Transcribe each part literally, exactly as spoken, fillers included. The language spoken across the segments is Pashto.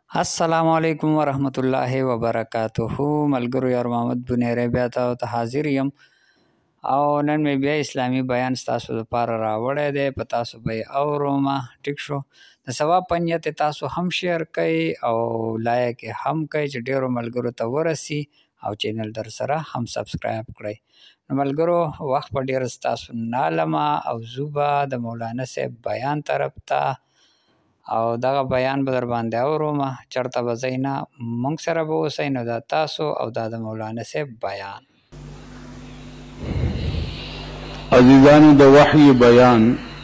السلام علیکم ورحمت الله وبرکاتہ. ملګرو یار محمد بنیری بیا ته حاضر یم او نن مې بیا اسلامي بیان تاسو لپاره راوړی دی، په تاسو به یې اورم. ټیک شو، د ثواب په نیت تاسو هم شیر کړئ او لایک یې هم کړئ چې ډیرو ملګرو ته ورسي او چینل در سره هم سبسکرایب کړئ. نو ملګرو وخت په ډیر ستاسو نه لمه او زوبه د مولانا صاحب بیان طرف ته او دغه بیان به در باندې اورم. چرته به ځئ نه، موږ سره به اوسئ. نو دا تاسو او دا د مولانا صاحب بیان. عزیزانو د وحی بیان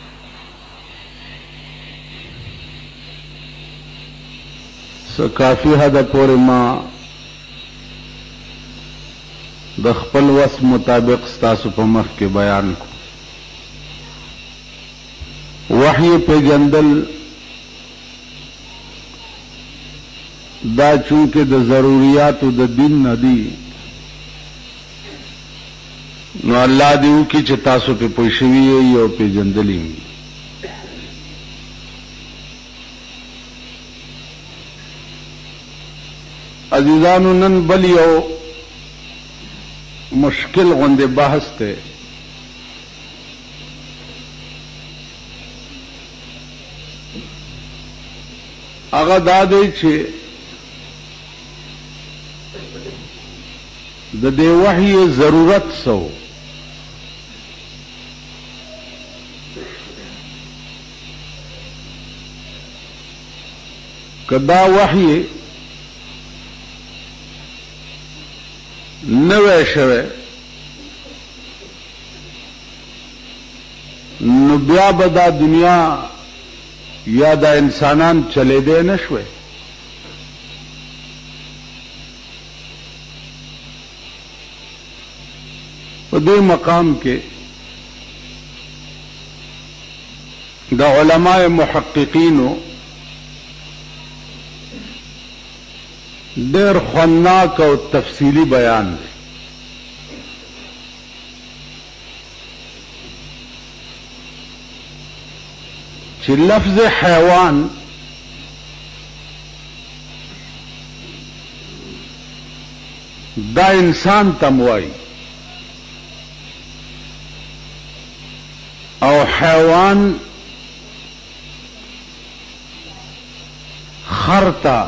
څه کافي حد پورې ما د خپل وس مطابق ستاسو په مخ کې بیان کو. وحی پیژندل دا چونکه د ضروریاتو د دین نه دي، نو الله دې وکړي چې تاسو په پوه شوي یې او پیژندلي وي. عزیزانو نن بل یو مشکل غوندې بحث دی. هغه دا دی چې د دې وحی ضرورت سو. کدا وحی نوې شوه نو بیا به دا دنیا یا دا انسانان چلے دے نشوه. په دې مقام کې د علماء محققینو ډېر خناک او تفصیلی بیان دی. چې لفظ حیوان دا انسان تموای او حیوان خرتا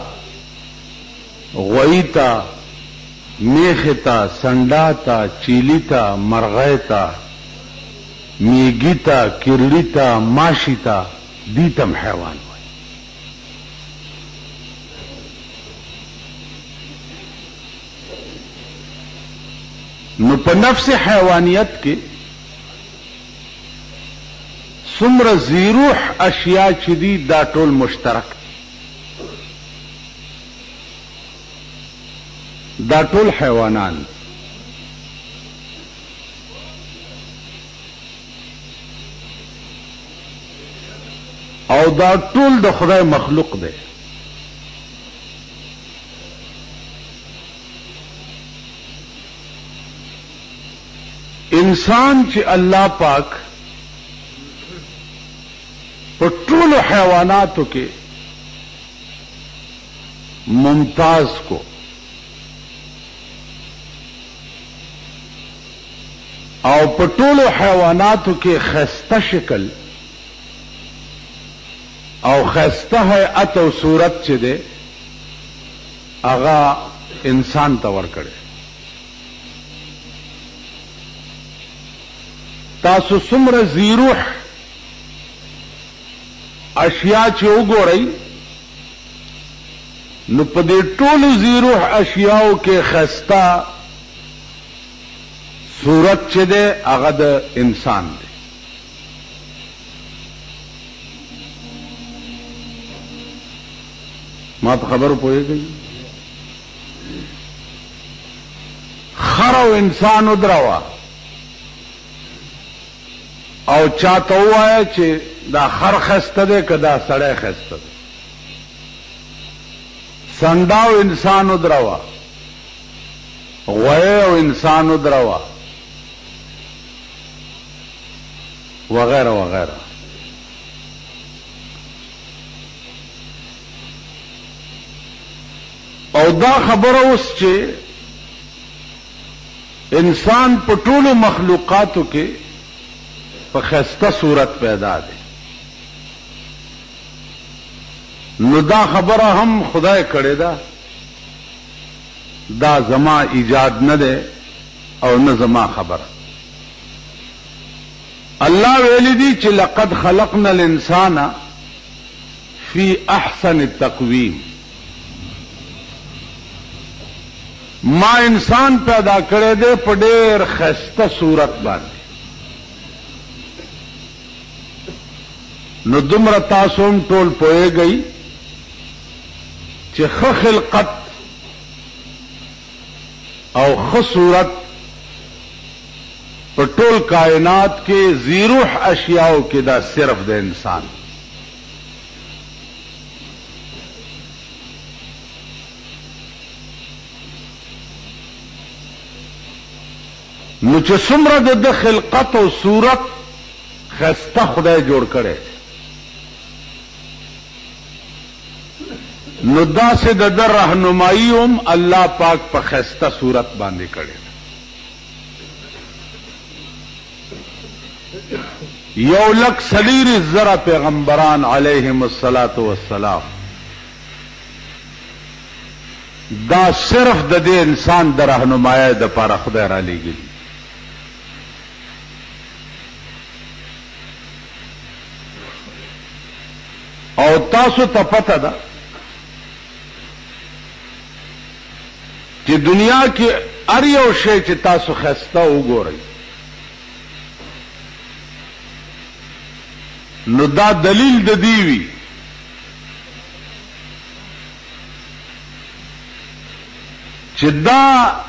غویتا میختا سنڈاتا چیلیتا مرغیتا میگیتا کرلیتا ماشیتا دیتم حیوان وای. نو په نفس حیوانیت کې څومره زیروح اشیاء چې دي دا ټول مشترک دي. دا ټول حیوانان او دا ټول د خدای مخلوق دی. انسان چې الله پاک په ټولو حیواناتو کې ممتاز کو او په ټولو حیواناتو کې خسته شکل او خسته هیئت او صورت چې ده هغه انسان ته ورکړي. تاسو څومره زیروح اشیاء چې وګورئ نو په دې ټولو زیروح اشیاءو کې خسته صورت چې ده هغه د انسان دی. ما په خبرو پوهېږئ؟ خر او انسان ودروا او چاته ووایه چې دا خر خسته دی که دا سړی خسته دی. سنډا او انسان ودروا، غوی او انسان ودروا، وغیرہ وغیرہ. ، او دا خبره اوس چې انسان په ټولو مخلوقاتو کې په خسته صورت پیدا دی، نو دا خبره هم خدای کړې ده، دا زما ایجاد نه ده او نه زما خبره. الله ویلی دی چې لقد خلقنا الانسان فی احسن التقویم، ما انسان پیدا کړی دی په ډېر خسته صورت باندې. نو دومره تاسو هم ټول پوهیږئ چې ښه خلقت او ښه صورت په ټول کائنات کې زیروح اشیاءو کې دا صرف د انسان. نو چې څومره د خلقت او صورت خسته خدای جوړ کړي، نو داسې د در رهنمایي هم الله پاک په خسته صورت باندې کړي. یو لک سلیری زره پیغمبران علیهم الصلاة والسلام دا صرف د دې انسان د رهنمایي د پاره خدای را لېږلي. او تاسو ته پته ده چې دنیا کې هر یو شی چې تاسو خسته وګورئ، نو دا دلیل د دې وي چې دا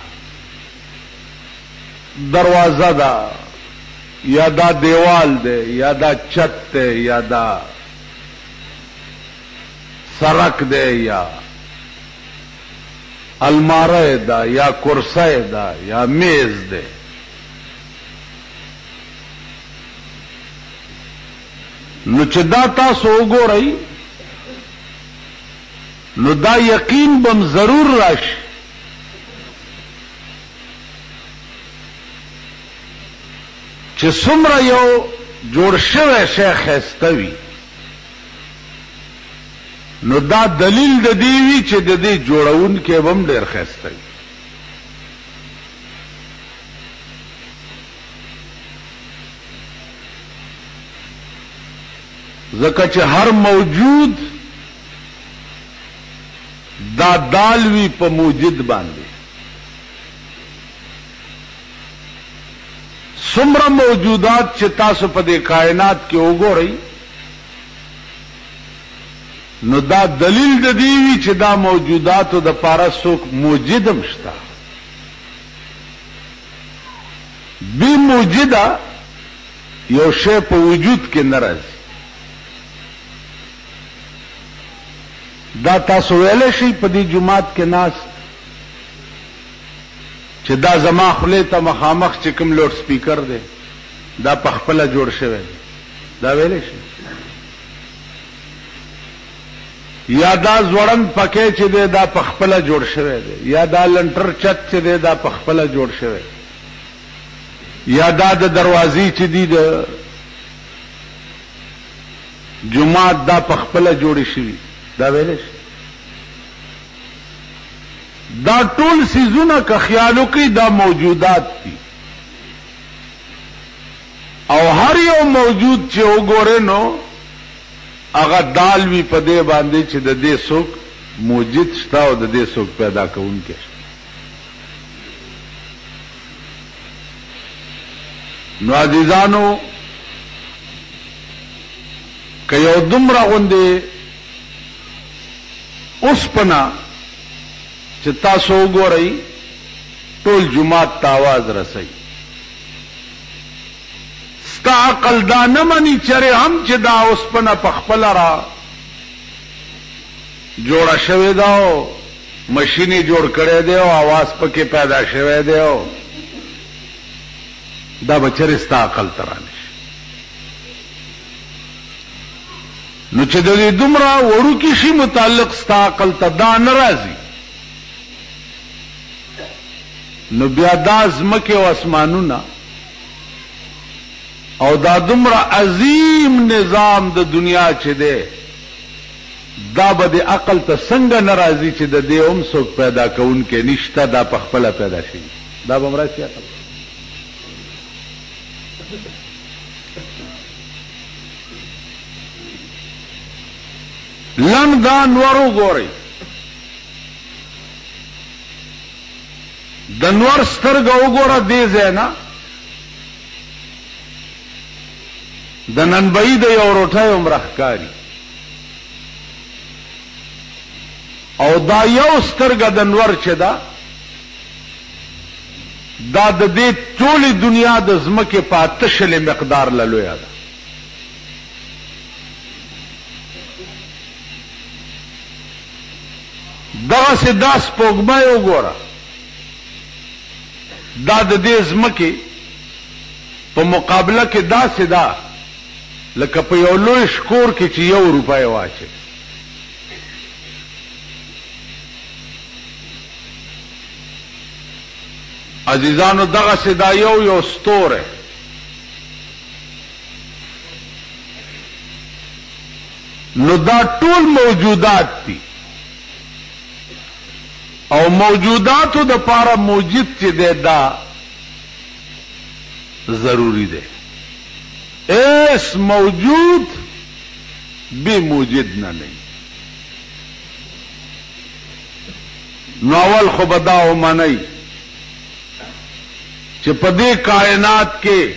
دروازه ده یا دا دیوال ده یا دا چت ده یا دا سرک ده یا الماره ده یا کرسی ده یا میز ده، نو چې دا تاسو وګورئ نو دا یقین بم ضرور راشي چې څومره یو جوړ شوی شی ښایسته وي، نو دا دلیل د دې وي چې د دې جوړونکی به هم ډېر ښایسته وي. ځکه چې هر موجود دا دال وی په موجود باندې، څومره موجودات چې تاسو په دې کائنات کې وګورئ، نو دا دلیل د دې وی چې دا موجوداتو د پاره څوک موجود هم شته. بی موجوده یو شی په وجود کې نه راځي. دا تاسو ویلی شئ په دې جماعت کې ناست چې دا زما خولې ته مخامخ چې کوم لوډ سپیکر دی دا په خپله جوړ شوی دی، دا ویلی شئ؟ یا دا زوړند پکې چې دی دا په خپله جوړ شوی دی، یا دا لنټر چت چې دی دا په خپله جوړ شوی، یا دا د دروازې چې دی د جماعت دا په خپله جوړې شوي، دا ویلی شي؟ دا ټول سیزونه که خیال وکړي دا موجودات دي، او هر یو موجود چې وګورئ نو هغه دال وي په دې باندې چې د دې څوک موجود شته او د دې څوک پیدا کوونکی شته. نو عزیزانو که یو دومره غوندې اوسپنه چې تاسو وګورئ ټول جماعت ته आवाज رسي، ستا عقل دا نه مني چرې هم چې دا اوسپنه په خپله را جوړه شوې ده او مشین یې جوړ کړی دی او आवाज پکې پیدا شوی دی، او دا به چرې ستا عقل ته رانشي. نو چې د دې دومره وړوکي شي متعلق ستا عقل ته دا نه راځي نو بیا دا ځمکې او اسمانونه او دا دومره عظیم نظام د دنیا چې دی دا به د عقل ته څنګه ناراضي چې د دې هم څوک پیدا کوونکی نشته، دا په خپله پیدا شي، دا به مراشي عقل. لم دا نور وګورئ، د نور سترګه وګوره دې ځای نه د ننبئي د یو روټۍ عمره ښکاري، او دا یو سترګه د نور چې ده دا د دې ټولې دنیا د ځمکې په اته شلې مقدار له لویه ده. دغسې دا سپوږمۍ وګوره، دا د دې ځمکې په مقابله کې داسې ده لکه په یو لوی شکور کې چې یو روپۍ واچي. عزیزانو دغسې دا یو یو ستوری نو دا ټول موجودات دي، او موجوداتو د پاره موجود چې دی دا ضروری دی. ایس موجود بے موجود نه نه. نو اول خو بدا ومنئ چې په دې کائنات کې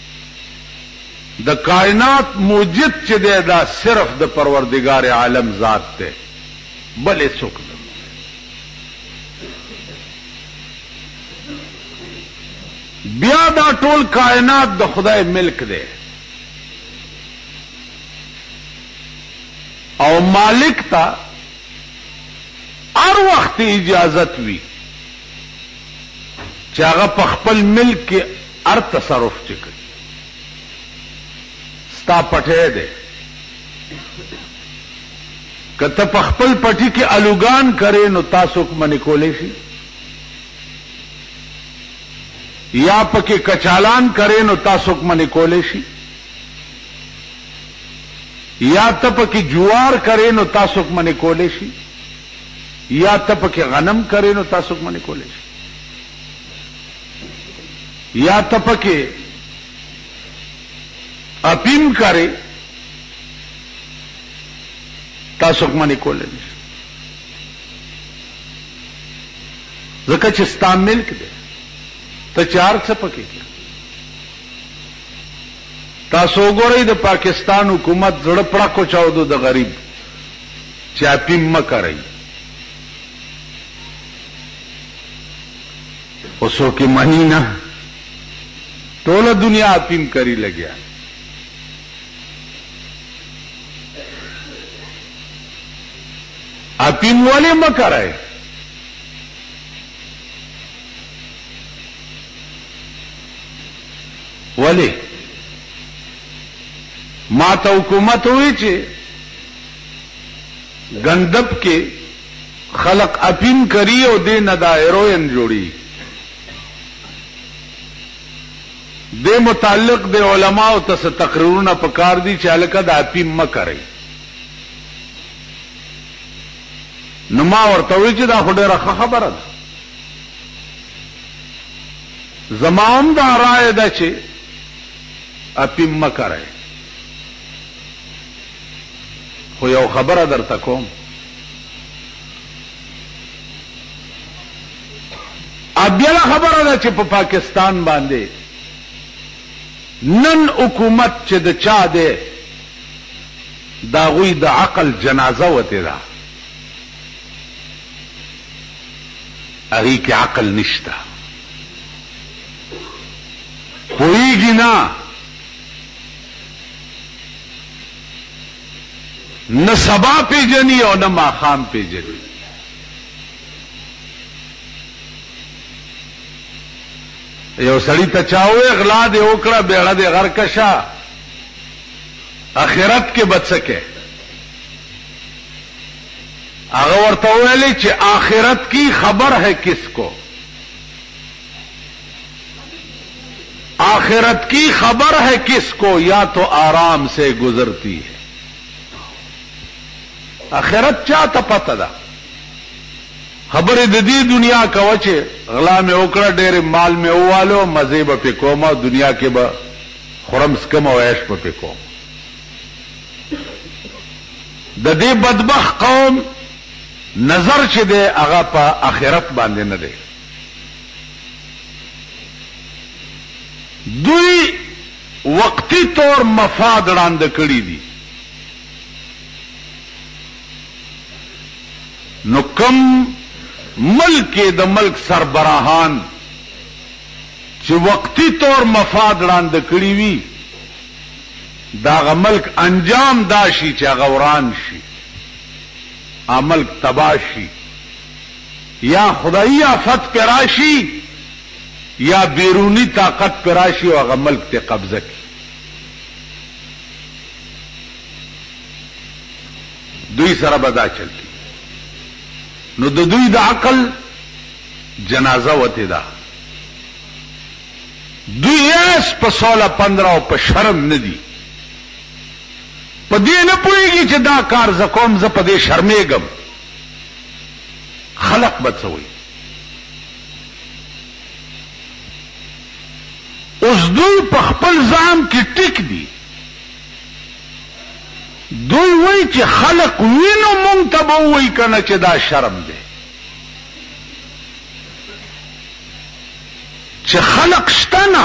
د کائنات موجود چې دی دا صرف د پروردگار عالم ذات دی، بل هیڅوک نه. بیا دا ټول کائنات د خدای ملک دی، او مالک تا هر وخت اجازت وی چې هغه په خپل ملک کې هر تصرف وکړي. ستا پټی دی، که ته په خپل پټي کې الوګان کرې نو تاسو منې کولی شي، یا پکې کچالان کرے نو تاسو منې کولی شي، یا ته پکې جوار کرے نو تاسو منې کولی شي، یا ته پکې غنم کرے نو تاسو منې کولی شي، یا ته پکې اپیم کرے تاسو منې کولی شي، ځکه چې ستا ملک دی. ته چار څه پکې تاسو وګورئ د پاکستان حکومت زړه پړکو چاودو د غریب چې اپیم مه کوئ، خو څوک یې مني نه، ټوله دنیا اپیم کری لګیا. اپیم ولې مه کوئ؟ ولی ما ته حکومت ہوئی چې گندب کې خلق اپیم کری او دې نه دا هیروین جوړي. دې متعلق د علماء ته څه تقریرونه پکار دي چې الکه دا اپیم مه کوئ. نو ما ورته وی چې دا خو ډېره ښه خبره ده. زما هم دا رایه ده چې اپیم مه کوئ، خو یو خبره درته کوم، بله خبره ده چې په پاکستان باندې نن حکومت چې د چا دی د هغوی د عقل جنازه وتې ده، هغې کې عقل نشته، پوهېږي نه، نه سبا پیژني او نه ماښام پیژني. یو سړی ته چا ووی غلا دې وکړه بیړه دې غرقه شه، آخرت کې به څه کې؟ هغه ورته وویلې چې آخرت کی خبر ہے کس کو، आखिरत की खबर है किसको, या तो आराम से गुजरती है। आखिरत चाहता पता दा खबर ददी दुनिया का वचे गला में ओकड़ा डेरे माल में ओवालो मजे पे कोमा दुनिया के ब खुरम्स कम ऐश पे कोम। ददे बदबख कौम नजर चे दे आगा पा आखिरत बांधे न दे। दुई वक्ती तौर मफाद रांद कड़ी दी नो कम मुल्क के द मुल्क सरबराहान चे वक्ती तौर मफाद रांद कड़ी वी दागा मुल्क अंजाम दाशी चा गौरान शी आमल तबाशी या खुदाई आफत पे राशि या बैरूनी ताकत पे राशि और मुल्क ते कब्जा की। दुई सरा बदा चलती नो दो दुई दा अकल जनाजा वते दा दुई एस पर सोलह पंद्रह पर शर्म न दी पदे न पुएगी च दा कार जकोम ज पदे शर्मेगम खलक बचोई। उस दुई पखपल जाम की टिक दी दुई वही च खलक वीनो मुंग तब वही करना च दा शर्म दे च खलक स्तना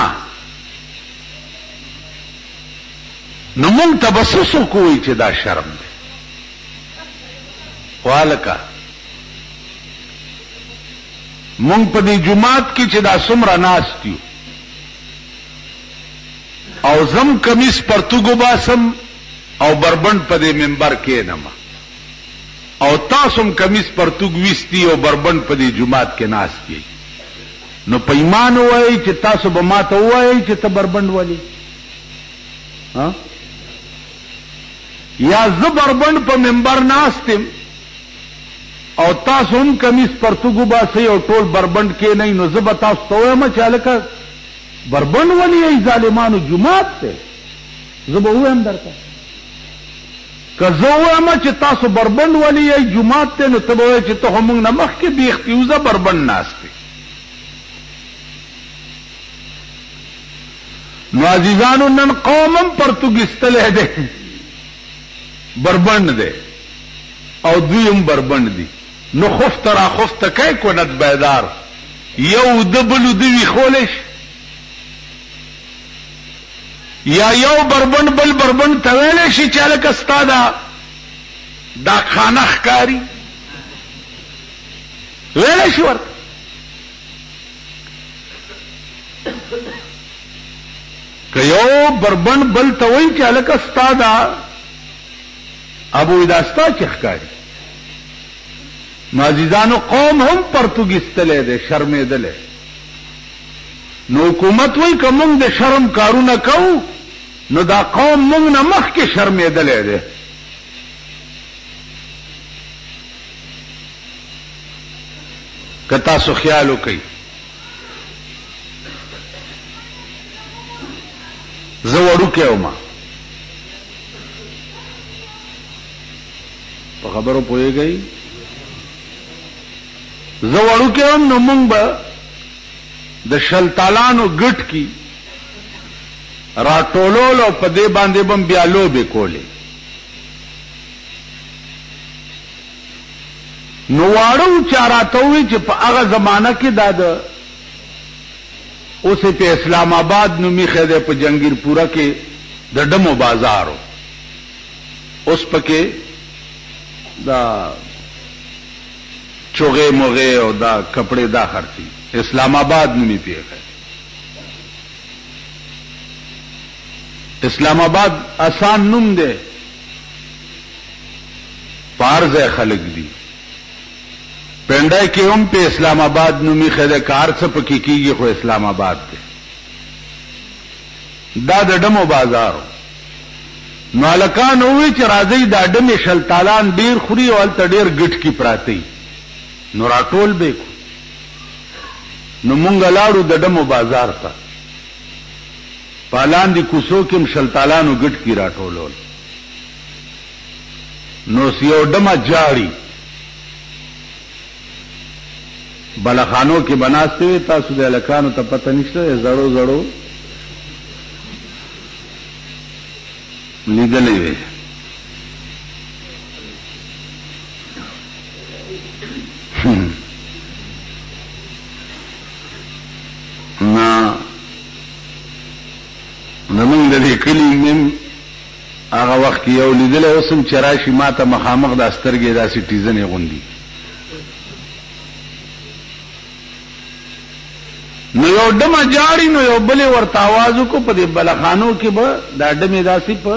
न मुंग तबससो कोई च दा शर्म दे। वालका मुंग पदी जुमात की च दा सुमरा नास्तियो और जम कमीज पर तुगुबासम और बरबंड पदे मेंबर के नमा और तासुम कमीज पर तुगविस्ती और बरबंड पदे जुमात के नास्ती नो पैमान हुआ है च तासु बमात हुआ है च बरबंड वाली हाँ या जबरबंड पर मेंबर नास्तिम और तासुम कमीज पर तुगुबा से और टोल बरबंड के नहीं नो जबता तो मैं चाल का बरबंड वाली है जालिमानु जुमात से जब हुए अंदर का कजो मच तासु बरबंड वाली है जुमात ते न तब हुए तो हम नमक के बीखती उजा बरबंड नास्ते नाजीजानु नन कौमम पर तु गिस्तले दे बरबंड दे और दुयम बरबंड दी नो खुफ्त रा खुफ्त कै को नत बेदार यौ दबलु दिवी खोलेश या यौ बरबंड बल बरबंड तवेले शी चालक अस्तादा दा खाना खकारी वेले शी वर्क कयो बरबंड बल तवई चालक अस्तादा अबू इदास्ता चखकारी माजीजानो कौम हम परतुगिस्तले दे शर्मे दले नो हुकूमत वही कमुंग दे शर्म कारू न कहू नो दा कौम मुंग न मख के शर्मे दले दे कता सो ख्याल हो कई जवड़ू के उमा तो खबरों पोए गई जवड़ू के हम न मुंग द शलतालानो गट की राटोलोल और पदे बांधे बम ब्यालो बेकोले नुवाड़ो चारा तो हुई जब अगर जमाना की दाद उसे पे इस्लामाबाद नुमी खेदे पे जंगीरपुरा के दडमो बाजार हो उस पके दा चोगे मोगे और दा कपड़े दा खर्ची इस्लामाबाद नुमी पे है। इस्लामाबाद आसान नुम दे पार्ज है खलक दी पेंडा के उम पे इस्लामाबाद नुमी खेदे कार से पकी की को इस्लामाबाद पे दा दडमो बाजार हो नालकान हुए च राजी दाडम शलतालान डेर खुरी वाल तडेर गिट की प्राती नोराटोल बेको नो मुंगलाड़ू दडमो बाजार था پالان دی کوسو کې مشلتالانو ګټ کی راټولول نو سیو ډمه جاړي بلخانو کې بناسته وي تاسو د الکانو ته پته نشته زړو زړو لیدلې وي نا نمنګ د دې کلی مم هغه وخت یو لیدل اوسم چرایشي ماته مخامخ د استرګې د سټیزن غوندي نو یو ډمه جاړي نو یو بلې ورته आवाज کو په دې بلخانو کې به دا ډمه داسي په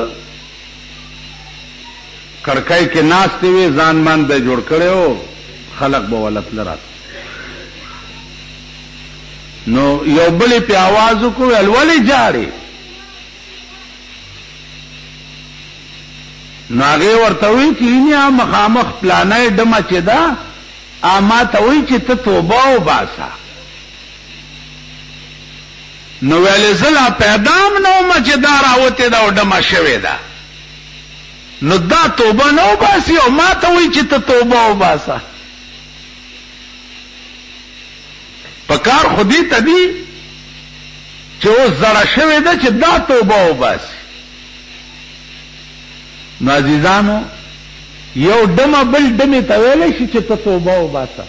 کړکای کې ناشته وي ځان مان به جوړ کړو خلق به ولت لرات نو یو بلې په आवाज کو ولولې جاړي ناغه ورته وی چې نه مخامخ پلانې ډمه چې دا اما ته وی چې ته توبه او باسا نو ویلې زلا پیدام نو مچدار اوته دا ډمه شوي دا نو دا توبه نو باسي او ما ته وی چې ته توبه او باسا پکار خودي تدي چې او زړه شوي دا چې دا توبه او باسي نو عزیزانو یو ډمه بل ډمه ته ویلې شي چې ته توبه او باسا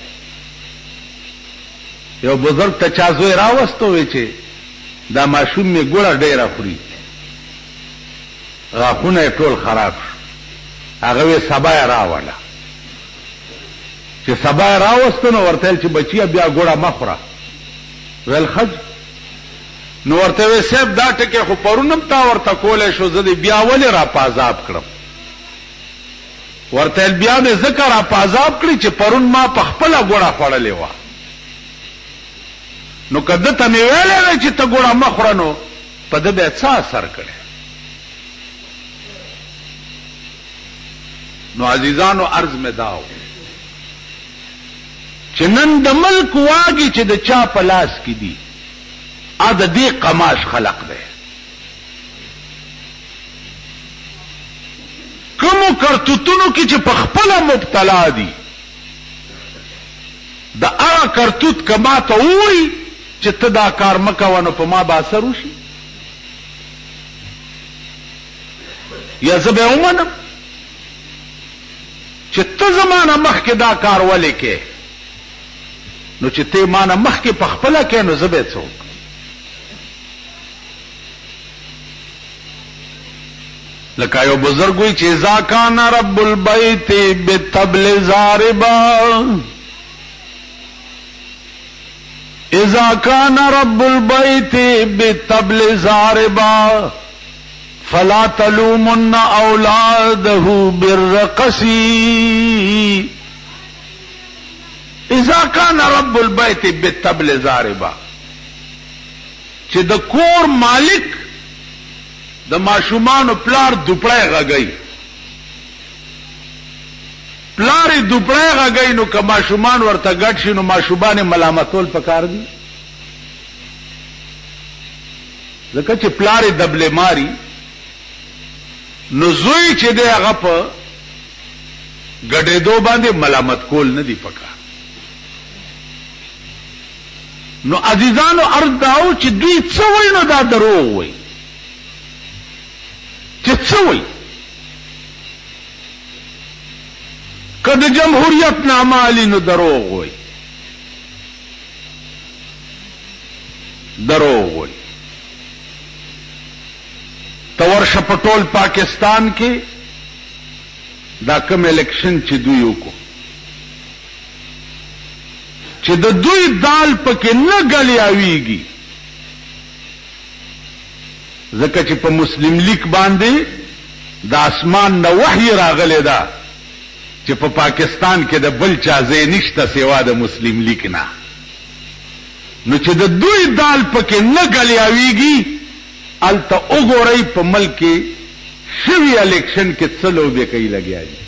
یو بزرگ ته چا زوی راوستو وی چې دا ماشوم می ګوړه ډیره خوري غاخونه ټول خراب هغه وی سبا راوړه چې سبا راوستنو ورته چې بچیا بیا ګوړه مخوره ول خج نو ورته وی سیب دا ټکه خو پرونم تا ورته کولې شو زدي بیا ولې را پازاب کړم ورته بیا مې ذکر را پازاب کړی چې پرون ما په خپل ګوړه خوړلې و نو کده ته مې ویلې چې ته ګوړه مخورنو په دې به څه اثر کړي نو عزیزانو عرض مې داو چې نن د ملک واګي چې د چا په لاس کې دي ا د دې قماش خلق دی کومو کرتوتونو کې چې په خپل مبتلا دي د هغه کرتوت کما ته وای چې ته دا کار مکوونه په ما به اثر وشي یا زبې ومنم چې ته زمانه مخکې دا کار ولې کې نو چې ته مانه مخکې په خپل کې نو زبې څوک لکه یو بزرګ وی چې اذا کان رب البیت بالطبل ضاربا اذا كان رب البيت بالطبل ضاربا فلا تلومن اولاده بالرقص اذا كان رب البيت بالطبل ضاربا چې د کور مالک د ماشومانو پلار دوپړی غږی پلاری دوپړی غږی نو که ماشومان ورته ګډ شي نو ماشومان ملامتول پکار دي ځکه چې پلاری دبلې ماری نو زوی چې دی هغه په ګډېدو باندې ملامت کول نه دی پکار نو عزیزانو عرض داو چې دوی څه وایي نو دا دروغ وایي چې څه وایي کله جمهوریت نامه علی نو دروغ وای دروغ وای تورش پټول پاکستان کې دا کوم الیکشن چې دوی وکړو چې د دوی دال پکې نه غلیاویږي ځکه چې په مسلم لیگ باندې د اسمان نه وحی راغلی دا چې په پاکستان کې د بل چا ځای نشته سوا د مسلم لیگ نه نو چې د دوی دال پکې نه غلیاویږي الته وګورئ په ملک کې شوی الیکشن کې څلو به کوي لګیا دي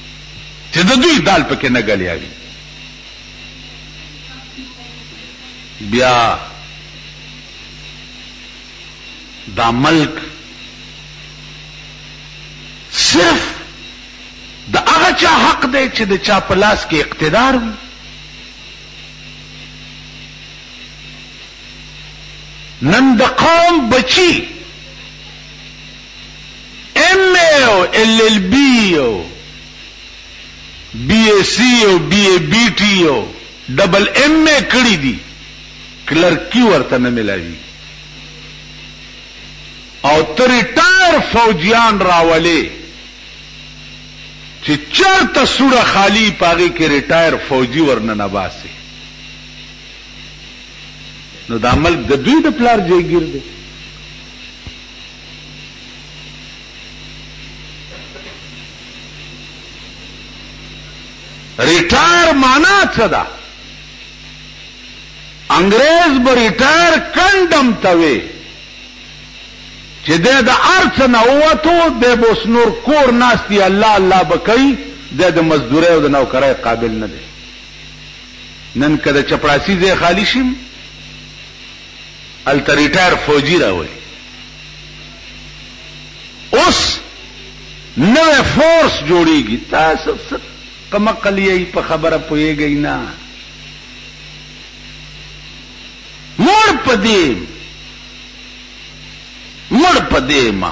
چې د دوی دال پکې نه غلیاوي بیا دا ملک صرف د هغه چا حق دی چې د چا په لاس کې اقتدار وي. نن د قوم بچی ایم اے او ایل ایل بی او بی اے سی او بی اے بی ٹی او ڈبل ایم اے کړي دي کلرکی ورته نه ملاوي او تر ریټایر فوجیان راولي چې چرته سوره خالی پاږي کې ریټایر فوجي ورنه نباسي. نو دا ملک د دوی د پلار جایګیر دی. ریټایر معنا څه ده؟ انګريز به ریټایر کندم توي چې د ارث نه وته د بوس نور کور ناشتي الله الله بکای د مزدوري او د نوکرای قابل نه دي. نن کده چپړاسي ځای خالی شي ال ریټایر فوجي راوي. اوس نوې فورس جوړیږي. تاسو کما کلیه په خبره پويږئ نه. مړ پدې مړ پدې ما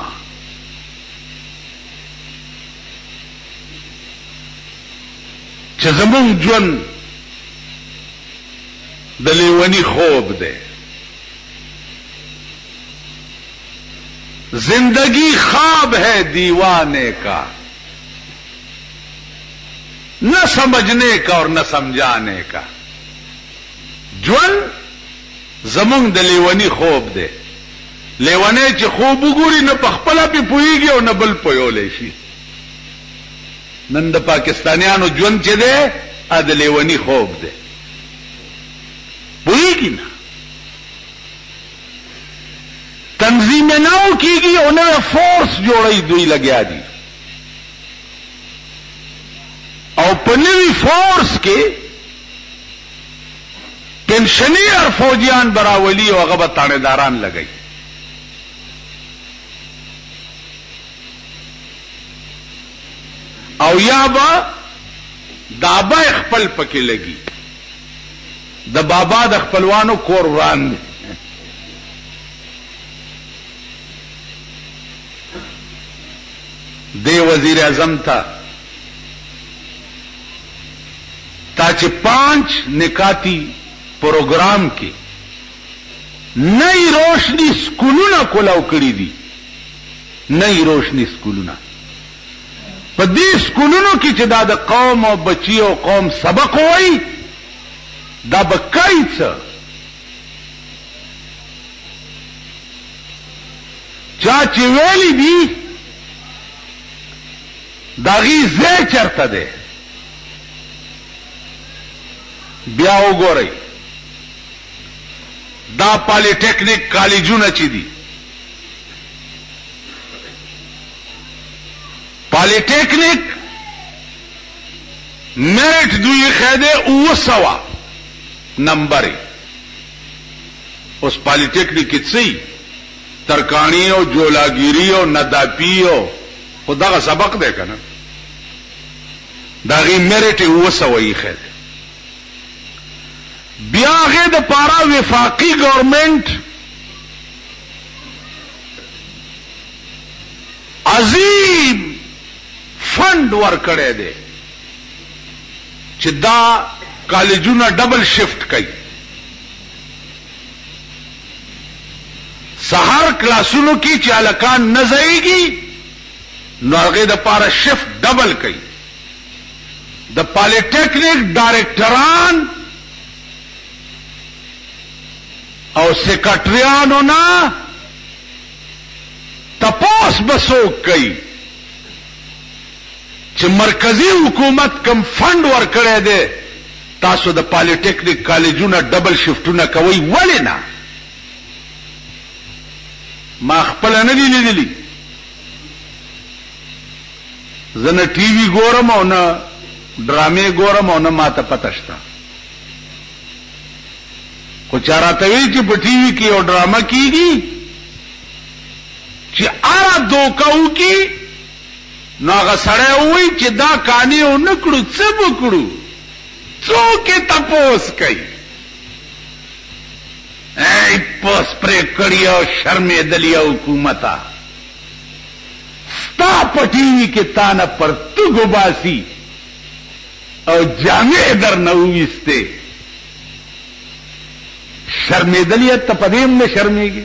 چې زمون ژوند د لیونی خوب دی. जिंदगी ख्वाब है दीवाने का, न समझने का और न समझाने का. ژوند زمونږ د لیونی خوب دی. لیونی چې خوب وګوري نه په خپله پې پوهېږي او نه بل پوهولی شي. نن د پاکستانیانو ژوند چې دی ا د لیونی خوب دی. پوهېږي نه تنظیم نو کیږي او نوې فورس جوړی دوی لګیا دي او په نوې فورس کې پنشنیر فوجیان براولي او هغه به تانیداران لګي. او یا به دابا خپل پکې لګي. د بابا د خپلوانو کور وران دي. دے وزیر اعظم تھا تا چې پانچ نکاتی پروگرام کې نئی روشنی سکولونه کولاو کړی دي. نئی روشنی سکولونه په دې سکولونو کې چې دا د قوم او بچی او قوم سبق وایي دا به کوي څه؟ چا چې ویلي دي داغي ځای چرته دی. بیا وګورئ دا پالی ټیکنیک کالجونه چې دي پالی ټیکنیک میرټ دوی خیده اوه سوه نمبر. اوس پالی ټیکنیک کې څه ترکانی او جولاګيري او نداپی او خدغه سبق دی کنه داغي میرټ اوه سوه یې خیده. بیا هغه د پارا وفاقی گورنمنت عظیم فند ورکړی دی چې دا کالجونه ډبل شفت کوي. سهار کلاسونو کې چې الکان نه ځایږي نو هغه د پارا شفت ډبل کوي. د پالی ټیکنیک ډایرکټران او سیکرټریانو نه تپوس بسوک کوي چې مرکزی حکومت کم فند ورکړی دی تاسو د پالی ټیکنیک کالجونه ډبل شفټونه کوي ولې نه؟ ما خپل نه دی لیدلی. زه نه ټي وي ګورم او نه ډرامې ګورم او نه ماته پته شته. خو چاراته وی چې په ټي وي کې یو ډرامه کیږي چې اره دوکاو کی نو هغه سړی وایي چې دا کانی او نکړو څه وکړو څوک یې تپوس کوي ای پوس پرې کړی او شرمېدلی حکومته ستا په ټي وي کې تا نه پرتګو باسي او جامع در نه وویستې شرمېدلی ته په دې هم نه شرمېږي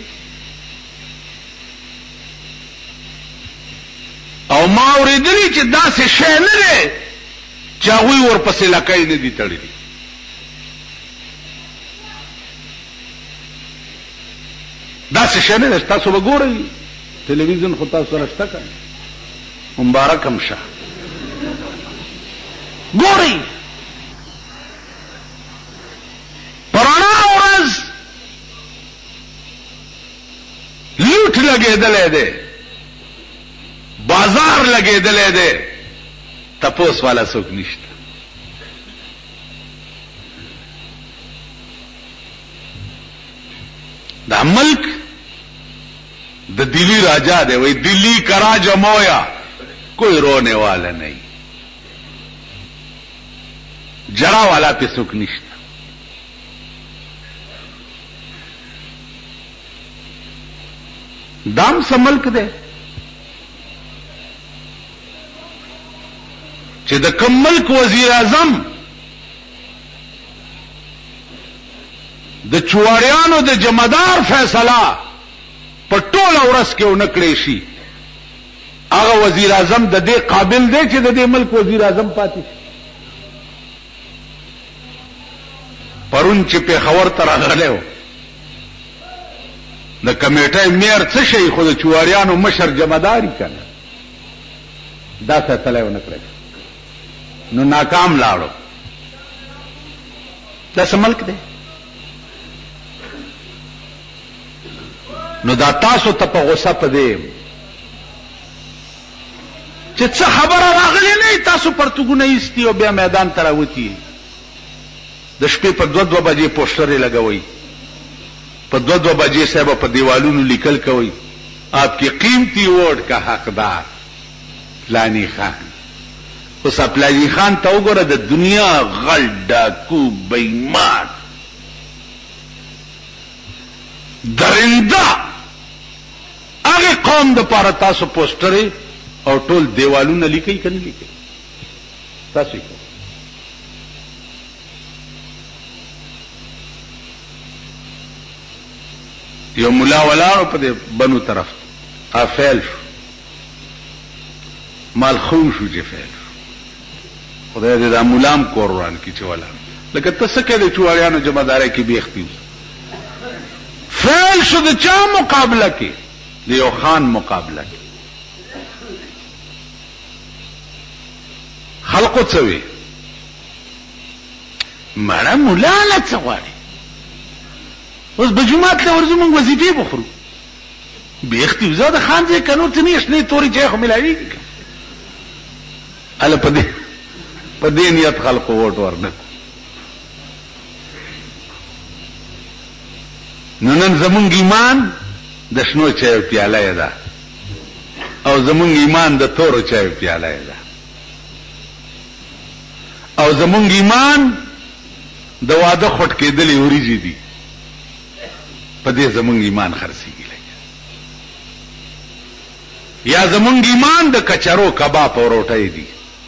او ما اورېدلی چې داسې شی نه دی چې هغوی ورپسې لکۍ نه دي تړلي داسې شی نه دی تاسو به ګورئ ټلویزیون خو تاسو سره شته که مبارک هم شه ګورئ په رڼا ورځ لوټ لګېدلی دی بازار لګېدلی دی تپوس والا څوک نشته دا ملک د دلی راجا دی وای دلی کا راجا مویا کوئی رونے والا نہیں جڑا والا پہ څوک نشته دام سا ملک دی چې د کوم ملک وزیر اعظم د چواریانو د جمعدار فیصله په ټوله ورځ کې ونکړې شي هغه وزیر اعظم د دې قابل دی چې د دې ملک وزیر اعظم پاتې شي پرون چې پېښور ته راغلی و د کمیټۍ میر څه شي خو د چواریانو مشر جمعداري که نه دا فیصله یې ونه کړی نو ناکام لاړو دا څه ملک دی نو دا تاسو ته په غوسه په دی چې څه خبره راغلی نه تاسو پرتګونه ایستي او بیا میدان ته راوتي د شپې په دوه دوه بجې پوسټرې لګوئ په دوه دوه بجې صاحب په دیوالونو لیکل کوي آپ کی قیمتی ووٹ کا حقدار فلانی خان اوس فلانی خان ته وګوره د دنیا غل ډاکو بېمان درنده هغه قوم د پاره تاسو پوسټرې او ټول دیوالونه لیکي کنه لیکي تاسو یې یو مولا ولاړو په دې بنو طرف افعل شو مال خو شو چې فعل خدای دې د مولام قرآن کې چې ولا لکه تاسو کې د چواریانو جمعداري کې بیختي فعل شو د چا مقابله کې د یو خان مقابله کې خلقو څه وي مړه مولا لا څه غواړي اوس به جمعات له ورځو موږ وظیفې بخورو بیختي زه د خان ځای کنو څه نه شنې تورې چای خو ملاویږي اله په دې په دې نیت خلقو ووټ ورنه نو نن زمونږ ایمان د شنو چایو پیاله ده او زمونږ ایمان د تورو چایو پیاله ده او زمونږ ایمان د واده خټ کېدلې وریجې دي په دې زمونږ ایمان خرڅېږي یا زمونږ ایمان د کچرو کباب او روټۍ دي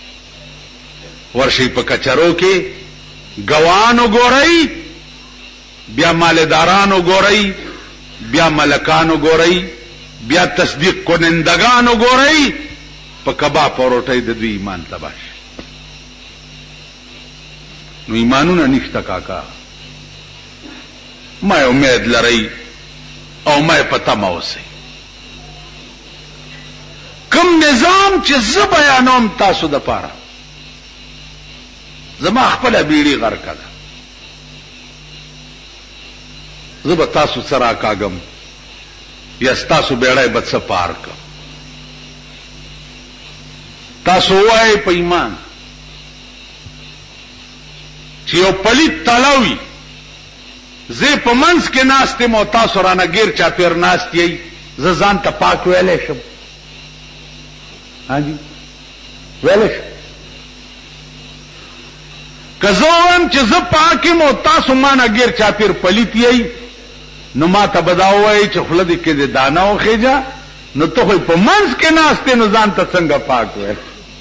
ورشي په کچرو کې ګوانو ګورئ بیا مالدارانو ګورئ بیا ملکانو ګورئ بیا تصدیق کنندگانو ګورئ په کباب او روټۍ د دوی ایمان تباش نو ایمانونه نشته کاکا ما امید لرئ او ما پتا ما اوسئ کم نظام چې زه بیانوم تاسو د پاره زما خپل بیړی غر کړه زه به تاسو سره کاګم یا تاسو بیړای بد څه پار کړ تاسو وای په ایمان چې یو پلیت تلاوي زه په منځ کې ناست یم او تاسو رانه ګیر چاپېر ناست یئ، زه ځان ته پاک ویلی شم؟ حاجي ویلی شم؟ که زه ووایم چې زه پاک یم او تاسو ما نه ګیر چاپېر پلیت یئ، نو ما ته به دا ووایي چې خوله دې کې دې دانه وخېجه، نو ته خو په منځ کې ناست یې، نو ځان ته څنګه پاک ویل؟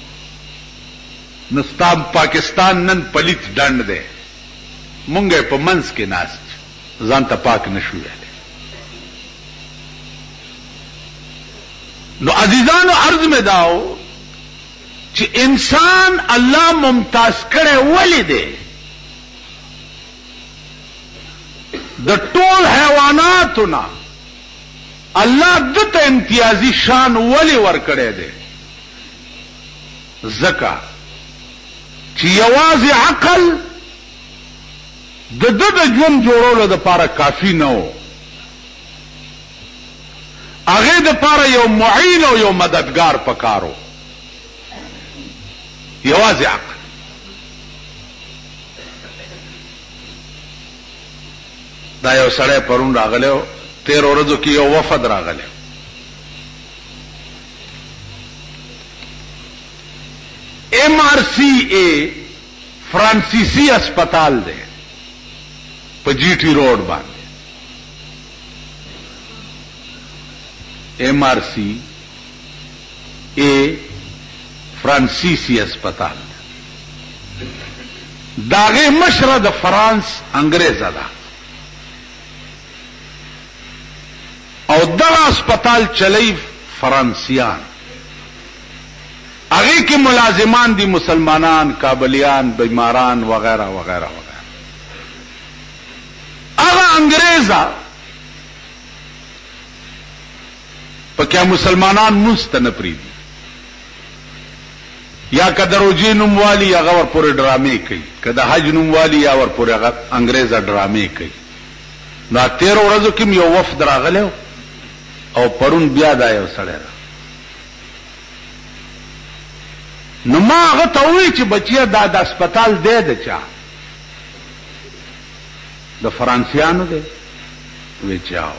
نو ستا پاکستان نن پلیت ډنډ دی، مونږ یې په منځ کې ناست ځان ته پاک نشو ویلی. نو عزیزانو عرض میں داو چې انسان الله ممتاز کړی ولی دی؟ د ټول حیواناتنا الله دته امتیازي شان ولی ور کړی دی؟ ځکه چې یوازې عقل د د د ژوند جوړولو دپاره کافي نه و، هغې دپاره یو معین او یو مددگار پکارو، یوازې عقل. دا یو سړی پرون راغلی و، تیر ورځو کې یو وفد راغلی، ایم آر سی اے فرانسیسی اسپتال دی په جی ٹی روڈ باندې. ایم آر سی اے فرانسیسی اسپتال داغه مشره د فرانس انګریزه ده، او دغه اسپتال چلی فرانسیان، هغه کې ملازمان دي مسلمانان، کابلیان، بیماران وغیرہ وغیرہ وغیرہ. هغه انګریزه پکې مسلمانان مست نه پریدي، یا کده روجي نوم والی هغه ور پورې ډرامې کوي، کده حج نوم والی یا ور پورې هغه انګریزه ډرامې کوي. دا تیر ورځو کې یو وفد راغلی او پرون بیا دا یو سړی را، نو ما هغه ته ووایي چې بچیه دا د اسپتال دی د چا؟ د فرانسیانو دی؟ وی چاو.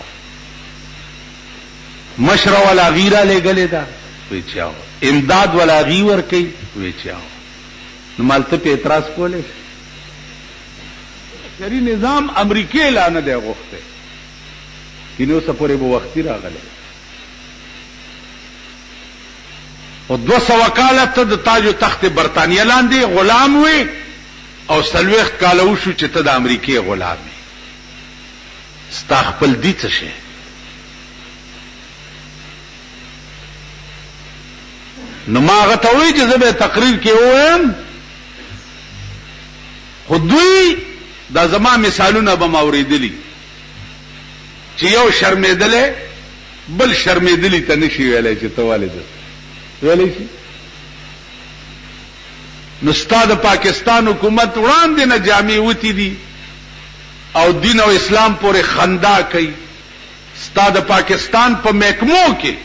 مشره والا غیره لګلې ده؟ وی چاو. امداد والا غی ور کوي؟ وی چاو. نو مالته په اعتراض کولې شری نظام امریکای اعلان دی غوښته کینو سپورې به وختي راغله، او دو سو کاله ته د تاج او تخت برتانیه لاندې غلام وي، او سلويخت کاله وشو چې ته د امریکای غلام یې. ستا خپل دي څه شي؟ نو ما هغه ته وایي چې زه به تقریر کې ووایم، خو دوی دا زما مثالونه به ما اورېدلي چې یو شرمېدلی بل شرمېدلي ته نشي ویلی چې ته ولې ده ویلی شي. نو ستا د پاکستان حکومت وړاندې نه جامې وتی دي او دین او اسلام پورې خندا کوي. ستا د پاکستان په محکمو کې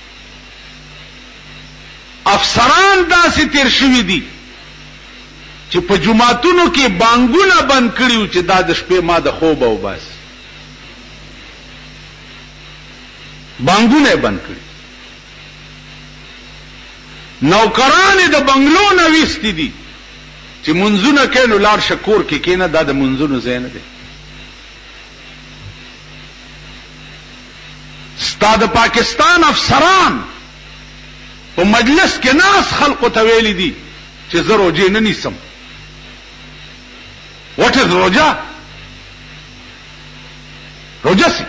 افسران داسې تیر شوي دي چې په جماعتونو کې بانګونه بند کړیو چې دا د شپې ما د خوب او بس بانګونه بند کړي. نوکران د بنگلو نه وېستې دي چې منځونه کوي، نو لار شکور کې کېنه، دا د منځونو ځای نه دی. ستا د پاکستان افسران په مجلس کې ناس خلقو ته ویلي دي چې زه روجې نه نیسم. What is روجه؟ روجه سي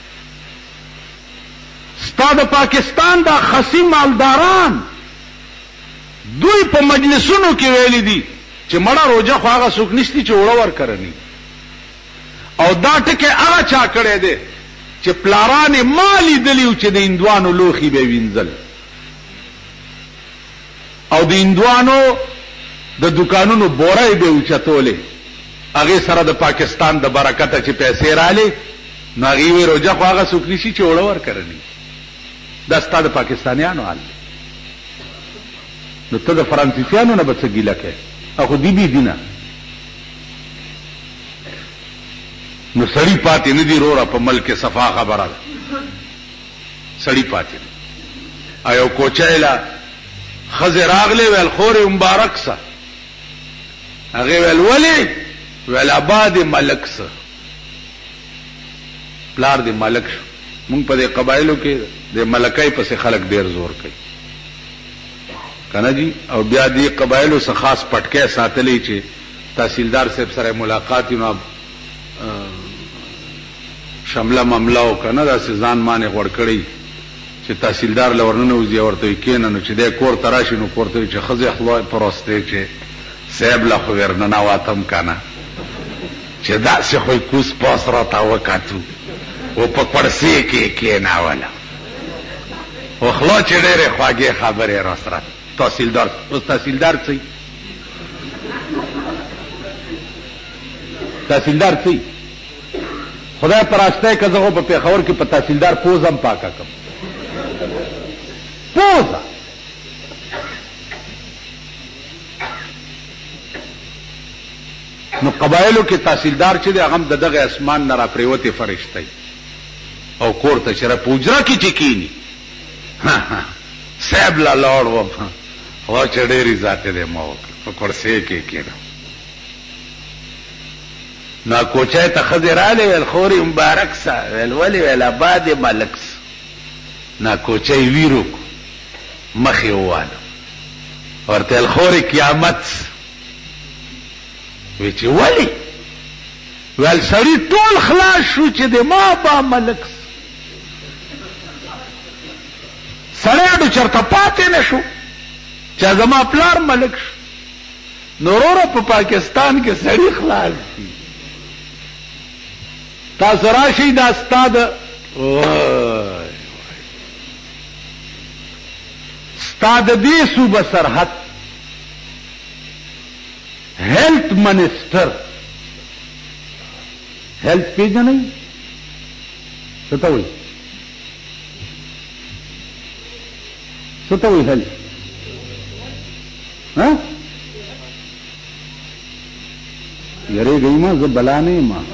ستا د پاکستان دا خصي مالداران دوی په مجلسونو کې ویلي دي چې مړه روجه خو هغه څوک نشتی چې وړه ورکرني، او دا ټکي هغه چا کړی دی چې پلارانې ما لیدلي چې د هندوانو لوښي به وینځل، او د هندوانو د دکانونو بورای به اوچتولې، هغه سره د پاکستان د برکته چې پیسې رالې، نو هغه وی روجه خو هغه څوک نشي چې وړه ورکرني. دا ستا د پاکستانیانو حال. نو ته د فرانسیسیانو نه به څه ګیله کوې؟ اخو دی بي دینه نو سړی پاتې نه دی روره په ملک صفا خبره ده سړی پاتې نه ایو کوچایلا خزر راغلی ویل خورې مبارک سه هغه ویل ولی ویل آباد ملک سه پلار دی ملک شو مونږ په دې قبایلو کې د ملکای پسې خلک ډیر زور کوي کنه جی او بیا دې قبایلو څخه خاص پټکې ساتلې چې تحصیلدار صاحب سره ملاقات نو شمله مملاو کنه دا ځان مانه غوړ کړی چې تحصیلدار لورنه وزي ورته کینې نو چې د کور تراشي نو کوړته چې خزه خلای پروسته چې صاحب لا خو ورننه واتم کنه چې دا څه خو کوس پاس را تا وکاتو او په پړسي کې کې ناوله او خلا چې ډېره خواږه خبره را سره تحصیلدار اوس تحصیلدار څه تحصیلدار څه خدای پراسته کزغه په پیښور کې په تحصیلدار پوزم پاکا کم پوزا نو قبایلو کې تحصیلدار چې هغه د دغه اسمان نه را پریوته فرشتي او کور ته چر پوجرا کې ټکینی سیب لا لوړ و هو چې ډېری ذاته دې مو په کورسې کې کېده نا کوچه ته خضراله ول خوري مبارک سا ول ولي ول آباد ملک نا کوچه ویرو مخي واله ورته الخوري قیامت وی چې ولی ول سړی ټول خلاص شو چې د ما با ملک سړی د چرته پاتې نشو چې زما پلار ملک شو نورو په پاکستان کې سړی خلاص دي تاسو راشي دا استاد وای استاد دې صوبه سرحد health minister health पेज नहीं सतावई सतावई हेल्थ हाँ यरे गई मां जब बला नहीं मां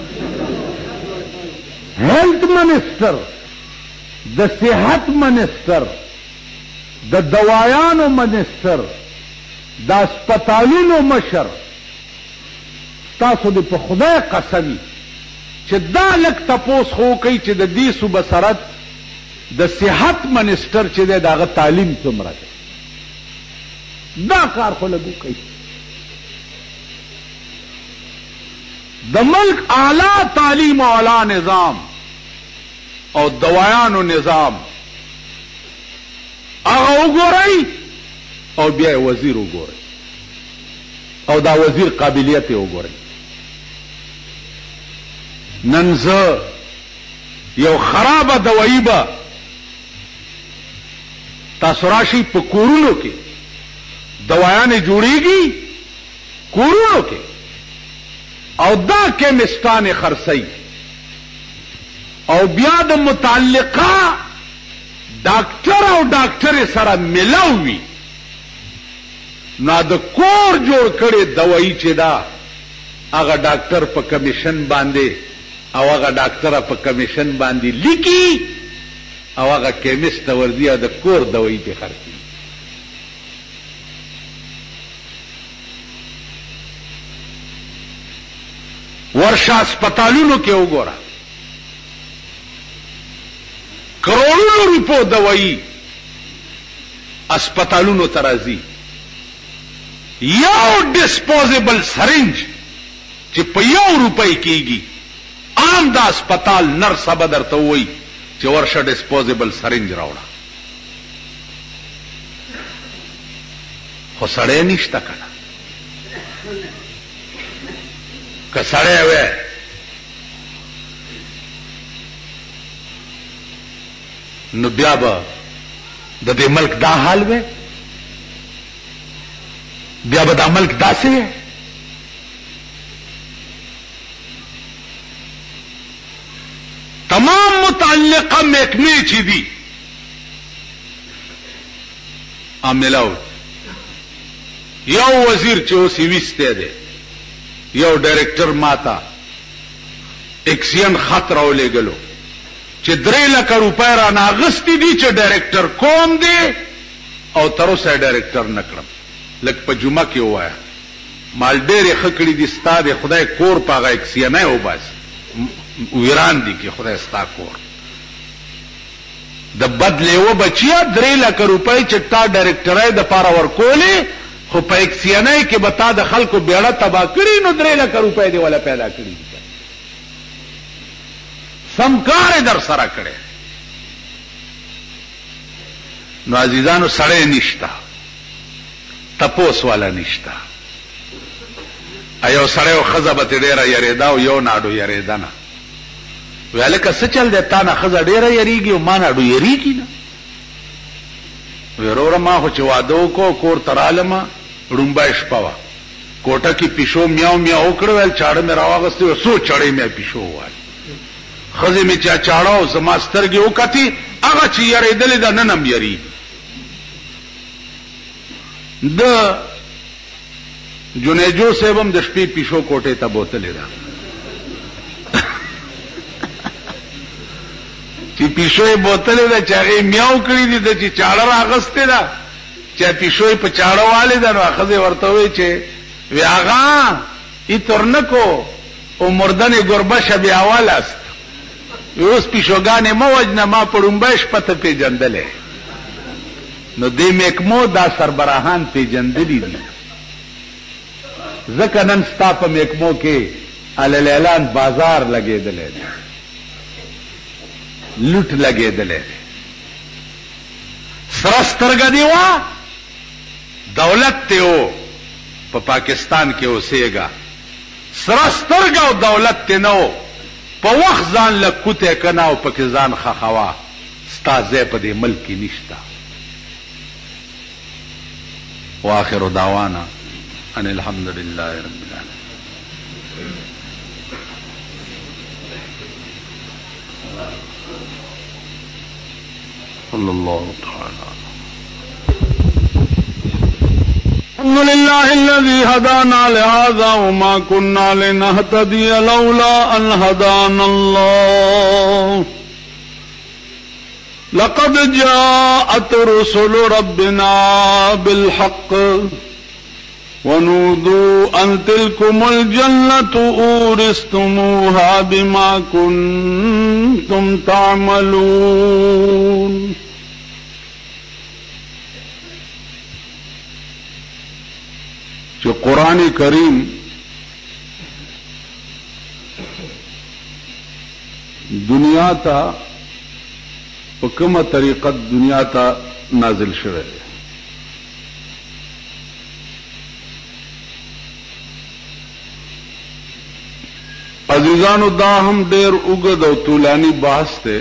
हेल्थ मिनिस्टर द सेहत मिनिस्टर द दवायानो मिनिस्टर द अस्पतालों मशर تاسو دې په خدای قسمی چې دا لک تپوس خو کوي چې د دې صوبه سرحد د صحت منسٹر چې دغه تعلیم څومره دا کار خو لګو کوي د ملک اعلی تعلیم او اعلی نظام او دوايانو نظام هغه وګورئ او بیا وزیر وګورئ او دا وزیر قابلیت وګورئ ننزه یو خرابه دوايي به تاسو راشي په کورونو کې دوايانې جوړيږي کورونو کې او دا کیمستانې خرڅي او بیا د متعلقه ډاکټر او ډاکټر سره ملاوي نو د کور جوړ کړي دوايي چې دا هغه ډاکټر په کمیشن باندې او هغه ډاکټر په کمیشن باندې لیکي او هغه کیمست ورځي د کور دوايي په خرڅي ورشا هسپتالونو کې وګوره کروڑونو روپو دوايي هسپتالونو ترازی یو ډسپوزیبل سرنج چې په یو روپۍ کېږي عام د هسپتال نرس به درته وایي چې ورشه ډسپوزیبل سرنج راوړه خو سړی نشته که نه که سړی وی نو بیا به د دې ملک دا حال وی بیا به دا ملک داسې وی تمام متعلقه محکمې چې دي عاملاو یو وزیر چې اوس ویسته دی یو ډایرکټر ماته ایکسین خط راولېږلو چې درې لکه روپۍ را ناغستی دي چې ډایرکټر کوم دی او تر اوسه ډایرکټر نکړم. لکه په جمعه کې وایا مال ډېرې خکړې دي ستا د خدای کور په هغه ایکسینای وباسي ویران دي کې خدای ستا کور د بدلیو بچیا درې لکه روپۍ چې تا ډایرکټرای د پاره ورکولې خو په ایکسینای کې به تا د خلکو بیړه تبا کړي نو درې لکه روپۍ دی ولا پیدا کړي سم کار در سره کړي. نو عزیزانو سړی نشتا تپوس والا نشتا ایو سړی او خزه به ډیره یریدا او یو ناډو یریدا نه ویلکه څه چل دی تا نه خزه ډیره یریږي او ما ناډو یریږي نه وروره ما خو چې واده وکړو کور ترالمه ړومبه شپه وه کوټه کې پیشو میاو میاو وکړه ویل چاړه مې راواغستې وه څو چړې مې پیشو ووایي ښځې مې چا چاړه او زما سترګې وکتې هغه چې یریدلې ده نن هم یریږي. د جنیجو صاحب هم د شپې پیشو کوټې ته بوتلې ده چې پیشو یې بوتلې ده چې هغې میاو کړي دي ده چې چاړه راغستې ده چې پیشو یې په چاړه والې ده نو ښځې ورته وایي چې وی آغا ای ترنکو او مردن گربه بی اول است اوس پیشوګانې مه وجنه ما په ړومبی شپه ته پېژندلی نو دې میکمو دا سربراهان پېژندلي دي ځکه نن ستا په میکمو کې اللیلان بازار لګېدلی دی لوټ لګېدلی دی سره سترګه دې وه دولت ته و په پاکستان کې اوسېږه سره سترګه او دولت ته نه و په وخت ځان لږ کوتی کنه او پکې ځان خښوه ستا ځای په دې ملک کې نشته. واخر دعوانا ان الحمد لله رب العالمين. صلى الله تعالى الحمد لله الذي هدانا لهذا وما كنا لنهتدي لولا أن هدانا الله لقد جاءت رسل ربنا بالحق ونودوا أن تلكم الجنة أورثتموها بما كنتم تعملون. جو قرآن کریم دنیا تا په کومه طریقه دنیا تا نازل شوه دی عزیزانو دا هم ډیر اوږد او طولانی بحث دی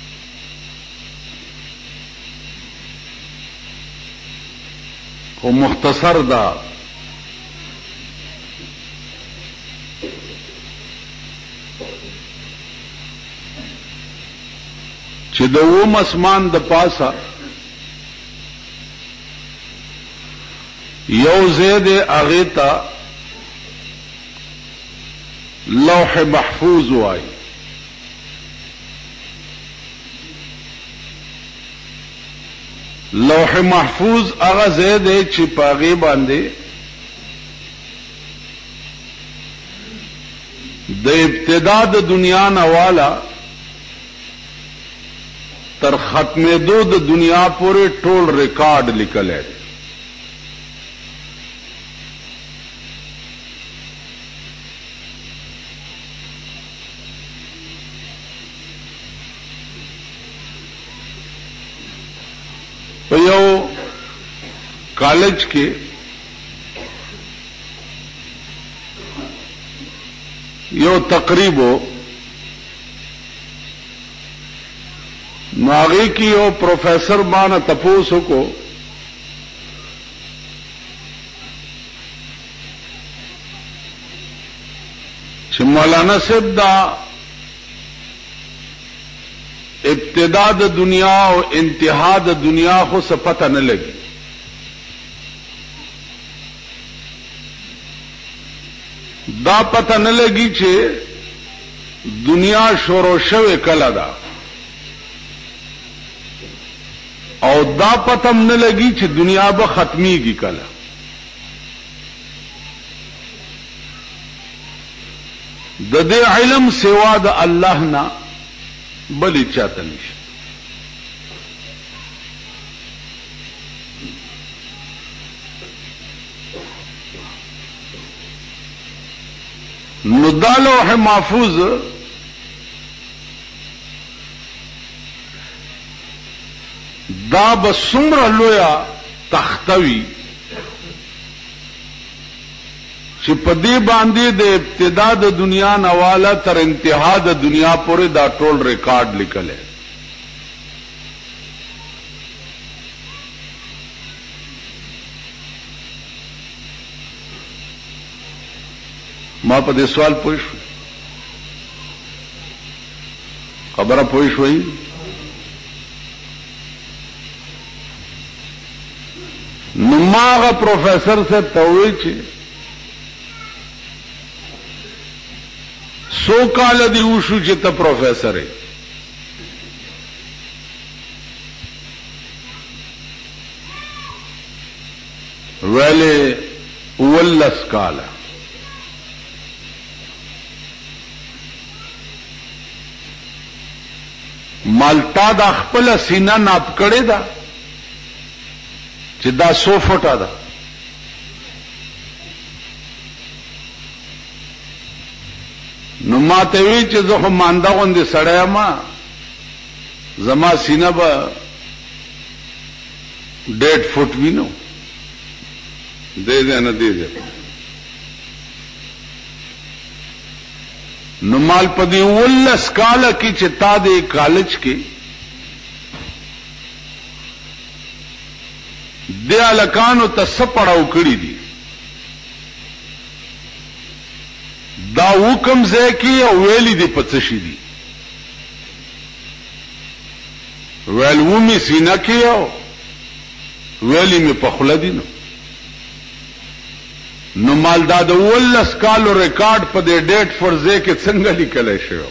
خو مختصر دا چې د اوم اسمان د پاسه یو زید هغې ته لوح محفوظ وای لوح محفوظ هغه زید چې په هغې باندې د ابتدا د دنیا نه والا تر ختمېدو د دنیا پورې ټول ریکارډ لیکلی دی. په یو کالج کې یو تقریب و نو هغې کې یو پروفیسر مانه تپوس وکړو چې مولانا صاحب دا ابتدا د دنیا او انتها د دنیا خو څه پته نه لګي دا پته نه لګي چې دنیا شروع شوه کله ده او دا پتم نه لګي چې دنیا به ختميږي کله. د دې علم سوا د الله نه بل چاته نشي. نو دا لوح محفوظ دا بسمره لویا تختوي چې په دې باندې د ابتدا د دنیا نواله تر انتها د دنیا پورې دا ټول ریکارډ لیکل ہے. ما په دې سوال پوښ خبره پوښ وای نو ماغه پروفیسر سے توي چې سو کال دی وشو چې ته پروفیسر یې ویلې ولس کاله مالټا دا خپل سینه ناپ کړی دا چې دا سو فټه ده. نو ما ته وی چې زه هم مانده غوندې سړی ما زما سینه به ډېډ فټ وینو دې دې نه دې دې نو مال په دې ولس کاله کې چې تا دې کالج کې دې الکانو ته سپړاو کړی دي دا حکم ځای کې او ویلي دي په څه شي دي ویل ومي سینه کې او ویلي مې په خوله دي. نو نو مال دا د ولس کالو ریکارډ په دې ډیټ فرضه کې څنګه لیکلی شوی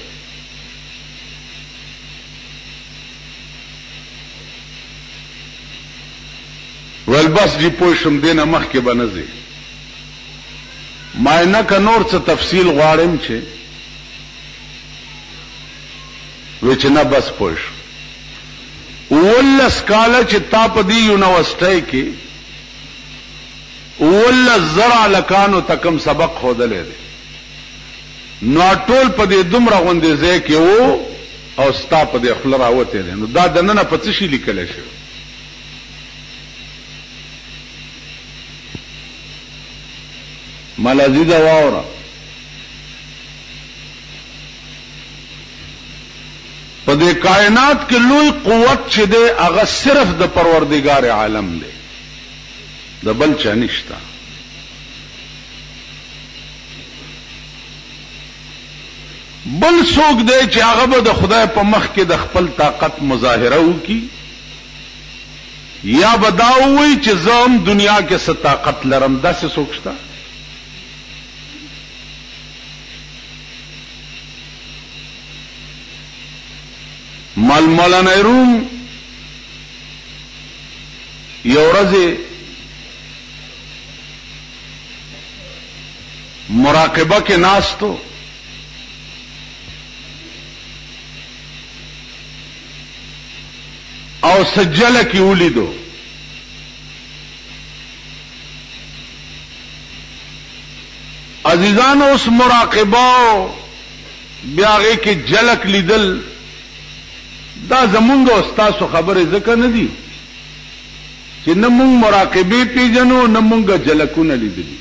ول بس دی پوښم دینه مخ کې بنځي ما نه ک نور څه تفصیل غواړم چې وچ نه بس پوښ ولس کاله چې تا په دی یونیورسيټي کې ولس زرع لکانو تکم سبق خودلې دي نو ټول په دې دومره غوندې ځای کې وو او ستا په دې خپل راوته دي نو دا دنه په څه شي لیکل شي ملازیده واورا په دې کائنات کې لوی قوت چې ده هغه صرف د پروردگار عالم دی د بل چا نشتا. بل څوک دی چې هغه به د خدای په مخ کې د خپل طاقت مظاهره وکي یا بداوي چې زم دنیا کې ست طاقت لرم داسې څوک شته مال مولانا روم یو ورځ مراقبه کې ناستو او سجله کې ولیدو عزیزانو اوس مراقبه بیا هغه کې جلک لیدل دا زمونږ او تاسو خبره ځکه نه دي چې نه مونږ مراقبه پیژنو نه مونږ جلکونه لیدلي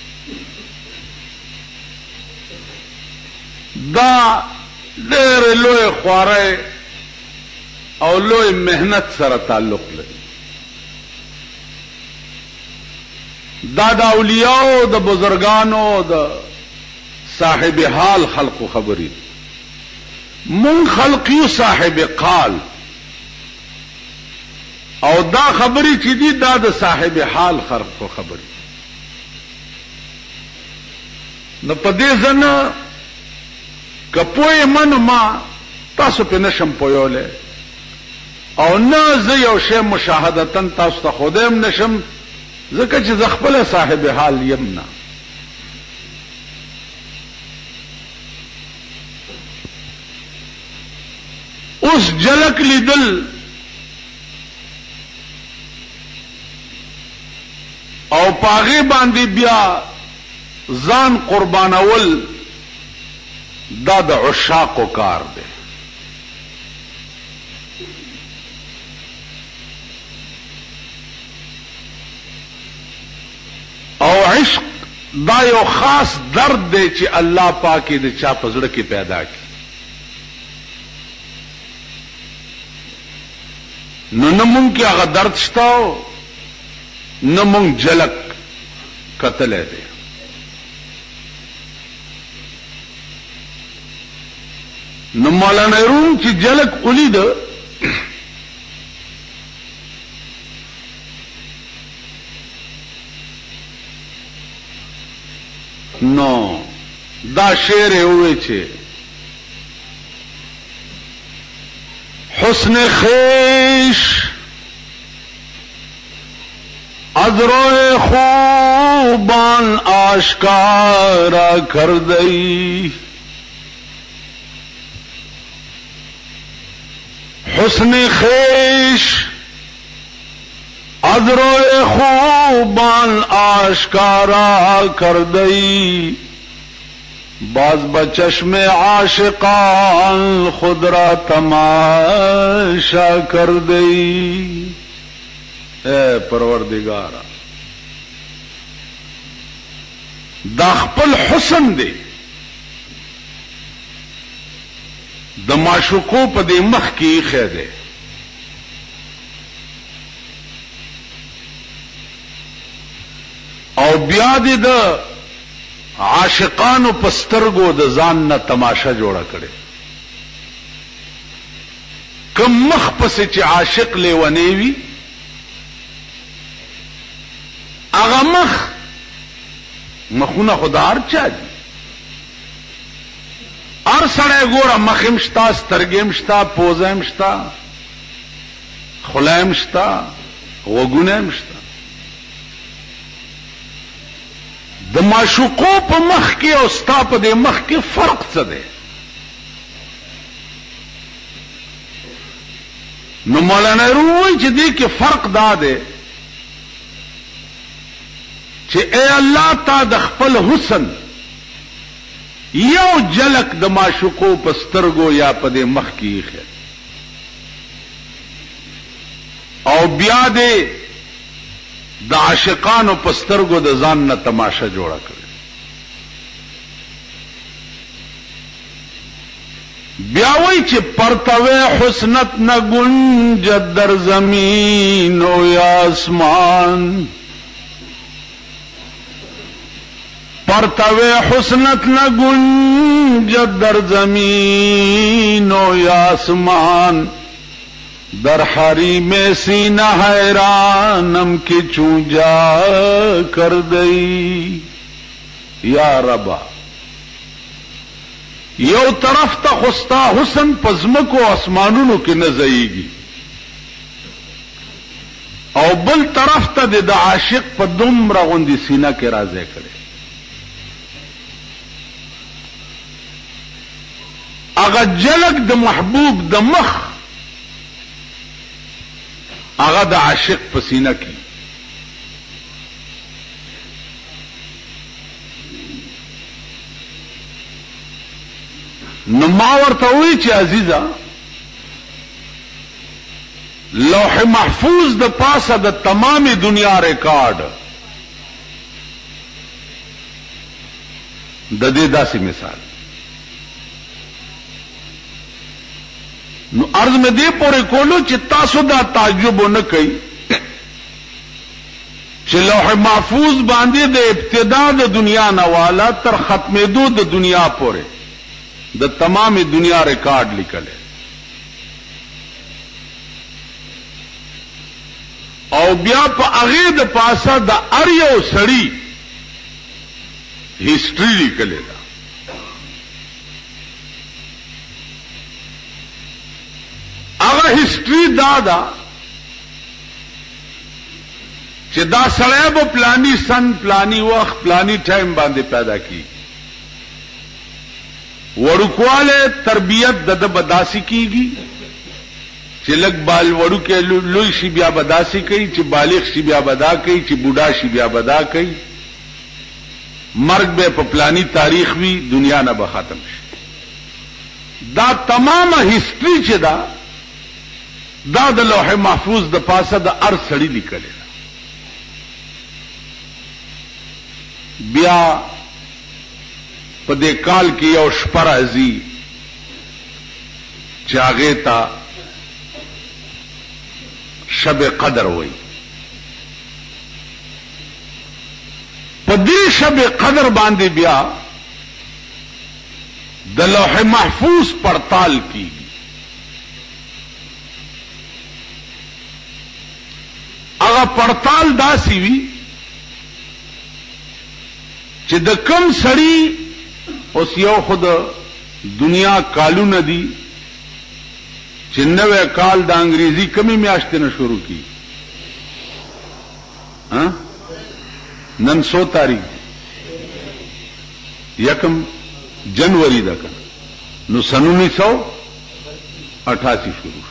دا ډېر لوی خواره او لوی مهنت سره تعلق لري دا د اولیاء د بزرګانو د صاحب حال خلقو خبري من خلقی صاحب قال او دا خبري چې دي دا د صاحب حال خلقو خبري نو په دې ځنه که پوی من ما تاسو په نشم پویوله او نه زه یو شی مشاهدتن تاسو ته خودم نشم ځکه چې زه خپل صاحب حال یم نه. اوس جلک لیدل او پاغي باندې بیا ځان قربانول دا د عشاقو کار دی. او عشق دا یو خاص درد دی چې الله پاک دې چا په زړه کې پیدا کړي. نو نه مونږ کې هغه درد شته نه مونږ جلک کتلې دی. نو مولانا روم چې جلک ولید نو دا شعر ہوئے چھے حسن خیش ادروئے خوبان آشکارا کر دئی. حسن خیش ادروئے خوبان آشکارا کر دئی. باز بچشم عاشقان خود را تماشا کر دئی. اے پروردگارا دا خپل حسن دی د معشوقو په دې مخ کې خې ده. او بیا دې د عاشقانو په سترګو د ځان نه تماشا جوړه کړي. کوم مخ پسې چې عاشق لیونی وي هغه مخ مخونه خدار چا دي. ار سړی ګوره مخیم شتا سترګیم شتا پوزم شتا خلایم شتا غوګونم شتا. د معشوقو په مخ کې او ستا په دې مخ کې فرق څه دی؟ نو مولانا روي چې دې کې فرق دا دی چې اے الله تا د خپل حسن یو جلک د معشوقو په سترګو یا په دې مخ کې خیر او بیا دې د عاشقانو په سترګو د ځان نه تماشا جوړه کړي. بیا وای چې پرتوے حسنت نہ گنجد در زمین و یا آسمان. پرتوے حسنت نہ گنجد در زمین و یا آسمان. در حریم سینہ حیرانم کی چون جا کر دئی. یا ربا یو طرف تا خستا حسن پزمکو اسمانونو کی نزئیگی او بل طرف تا د عاشق په دومره غوندي سینه کې راځي کړي. اغه جلک د محبوب د مخ هغه د عاشق په سینه کې. نو ما ورته وی چې عزیزا لوح محفوظ د پاسه د تمامي دنیا ریکارډ د دې داسې مثال. نو عرض میں دې پورې کولو چې تاسو دا تعجب نه کوي چې لوح محفوظ باندې د ابتدا د دنیا نه والا تر ختمېدو د دنیا پورې د تمامي دنیا ریکارډ لیکل او بیا په هغه د پاسه د ار یو سړی هیستوري لیکل دا هسټری دا دا چې دا سړی به پلانی سن پلانی وخت پلانی ټایم باندې پیدا کی وړوکواله تربیت د د بداسي کیږي چې لګ بال وړو کې لوی شي بیا بداسي کوي چې بالغ شي بیا بدا کوي چې بوډا شي بیا بدا کوي مرګ به په پلانی تاریخ وی دنیا نه به ختم شي دا تمامه هسټری چې دا دا د لوح محفوظ د پاسه د ار سړی لیکل بیا په دې کال کې یو شپه راځي چې هغه ته شب قدر وای په دې شب قدر باندې بیا د لوح محفوظ پړتال کیږي هغه پړتال داسي وي چې د کم سړی اوس یو خود دنیا کالونه دي چې نوې کال د انګریزي کمی میاشتې نه شروع کی ها نن سو تاریخ یکم جنوری ده کنه نو سن انیس سو اٹھاسی شروع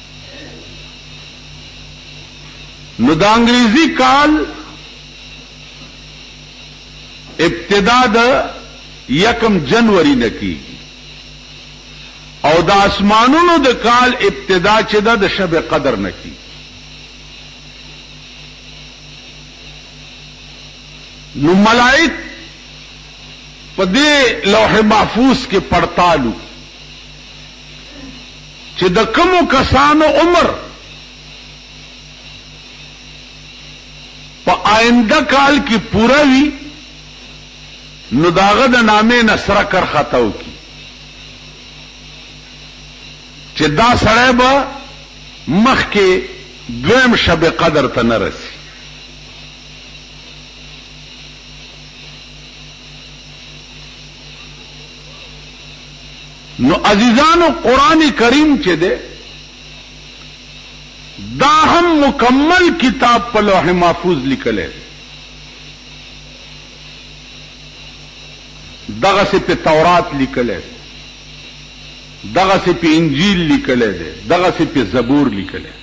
نو د انګریزي کال ابتدا د یکم جنوری نه کیږي او د اسمانونو د کال ابتدا چې ده د شب قدر نه کی نو ملائک په دې لوح محفوظ کې پړتالو چې د کومو کسانو عمر په آینده کال کې پورا وي نو داغه د نامې نصره کر خطاو کی چې دا سړی به مخکې دویم شب قدر ته نه رسي نو عزیزانو قرآن کریم چې ده دا هم مکمل کتاب په لوح محفوظ لیکل ہے دغه سے په تورات لیکل ہے دغه سے په انجیل لیکل ہے دغه سے په زبور لیکل ہے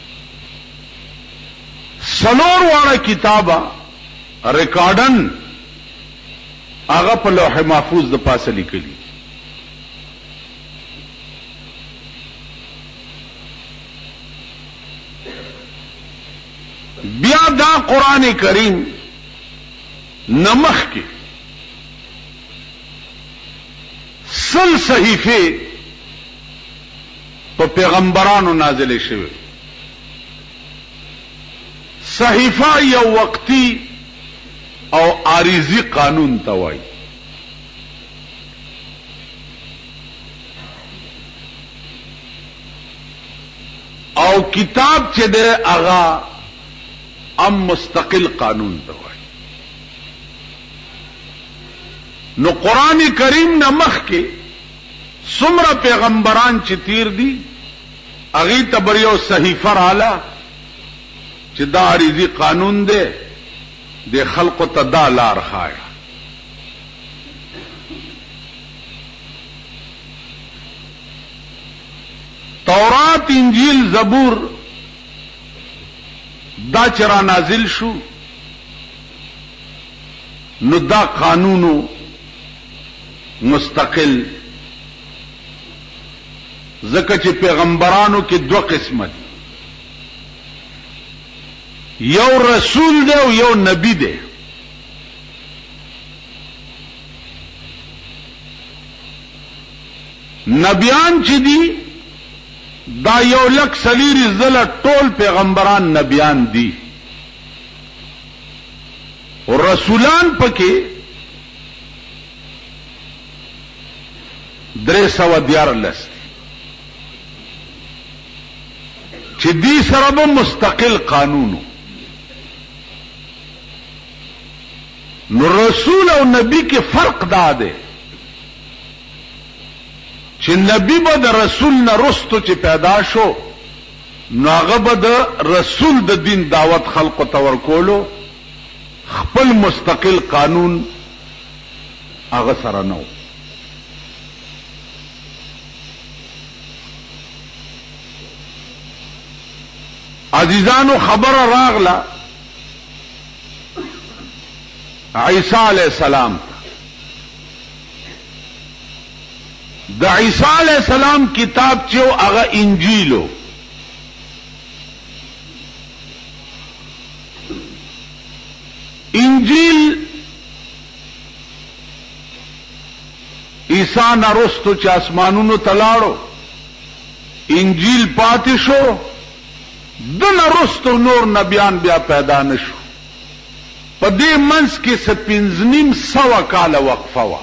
سلور واړه کتابه ریکارډن هغه په لوح محفوظ د پاسه لیکلي بیا دا قرآن کریم نمخ کې سل صحیفه په پیغمبرانو نازلې شوه صحیفه یو وقتی او عارضی قانون ته وایي او کتاب چې ده هغه ام مستقل قانون ته وایي نو قرآن کریم نه مخ کې څومره پیغمبران چې تیر دي هغه ته بر یو صحیفه رااله چې دا عارضی قانون دی د خلقو ته دا لار خایا تورات انجیل زبور دا چرا نازل شو نو دا قانونو مستقل ځکه چې پیغمبرانو کې دو قسمه دي یو رسول دی او یو نبی دی نبیان چې دي دا یو لک سلیری زله ټول پیغمبران نبیان دي او رسولان پکې درې سوه دیارلس چې دې سره به مستقل قانونو نو رسول او نبی کې فرق دا دی چې نبی به د رسول نه رستو چې پیدا شو نو هغه به د رسول د دین دعوت خلق ته ورکولو، خپل مستقل قانون هغه سره نو. عزیزانو خبر راغله عیسی علیہ السلام، د عیسی علیہ السلام کتاب چې هغه انجیلو، انجیل عیسی نرستو چې اسمانونو تلاړو، انجیل پاتې شو، د نرستو نور نبیان بیا پیدا نشو. په دې منځ کې سپینځنیم سوه کاله وقفه وه.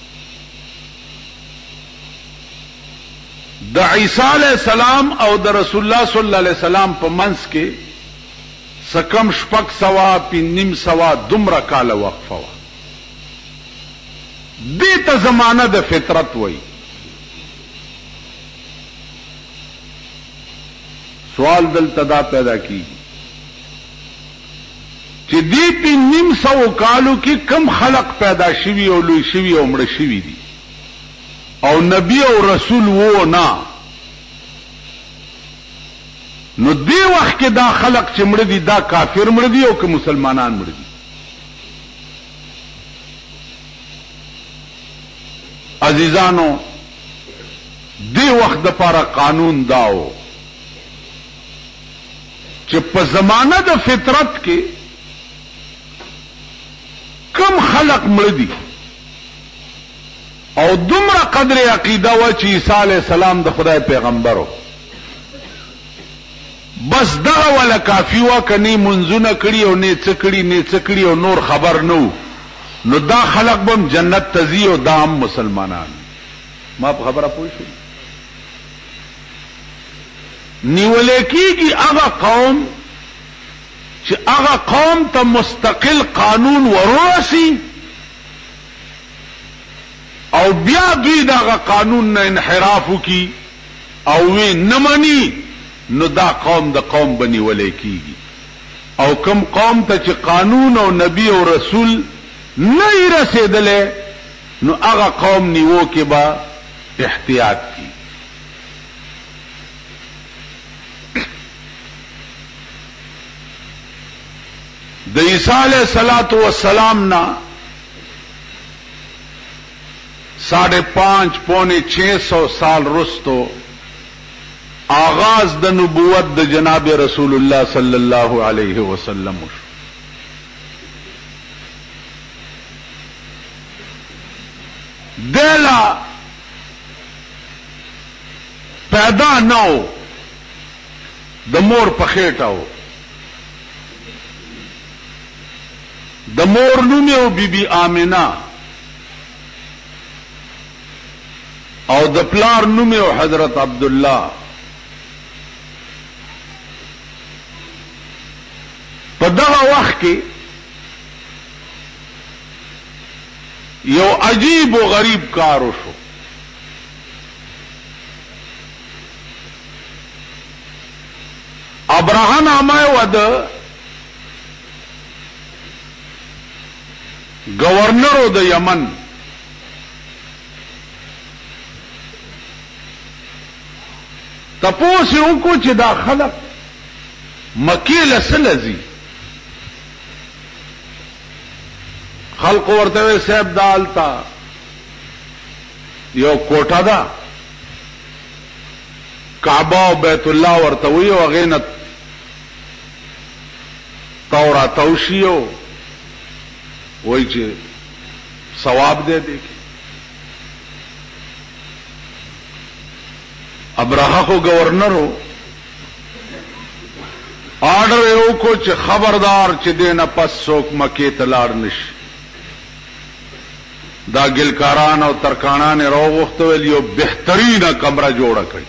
د عیسی علیہ السلام او د رسول الله صلی الله علیه وسلم په منځ کې سکم شپږ سوه پنځم سوه دومره کاله وقفه وه. دې ته زمانه د فطرت وایي. سوال دلته دا پیدا کیږي چې دې پنځم سوه کالو کې کم خلق پیدا شوي او لوی شوي او مړه شوي دي، او نبی او رسول وو نه. نو دې وخت کې دا خلق چې مړه دي دا کافر مړه دي او که مسلمانان مړه دي؟ عزیزانو دې وخت د پاره قانون داو چې په زمانه د فطرت کې کم خلق مړه دي، او دومره قدر عقیده و چې عیسی علیہ السلام د خدای پیغمبرو، بس دغه ولا کافی و کني منځونه کړي او نه څه کړي نه څه کړي او نور خبر نو نو دا خلق بم جنت تزي او دام مسلمانان. ما په خبره پوه شو؟ نیولې کېږي هغه قوم چې هغه قوم ته مستقل قانون ورورسي او بیا دوی دغه قانون نه انحراف وکي او وی نه مني، نو دا قوم د قوم بني ولې کېږي. او کم قوم ته چې قانون او نبی او رسول نه رسیدلې نو هغه قوم نیو کې با احتیاط کی. د عیسی علیہ الصلوۃ والسلام نا ساڑھے پانچ پونے چھ سو سال رستو آغاز د نبوت د جناب رسول اللہ صلی اللہ علیہ وسلم. دیلا پیدا نو د مور په خېټاو، د مور نوم یو بی بی آمنه او د پلار نوم یو حضرت عبدالله. په دغه وخت کې یو عجیب و غریب کار وشو. ابراهیم نامه و د گورنر د یمن تپوس یو کو چې دا خلق مکی لسلزی خلق ورته صاحب دالتا یو کوټه ده کعبه او بیت الله ورته وی او غینت تورات توشیو وای چې ثواب دے دے ابراهه خو گورنرو آرڈر یو کو چې خبردار چې دینه پس څوک مکې ته لاړ نشي. دا ګلکاران او ترکانان راوغوښته ویل یو بهترینه کمره جوړه کړي.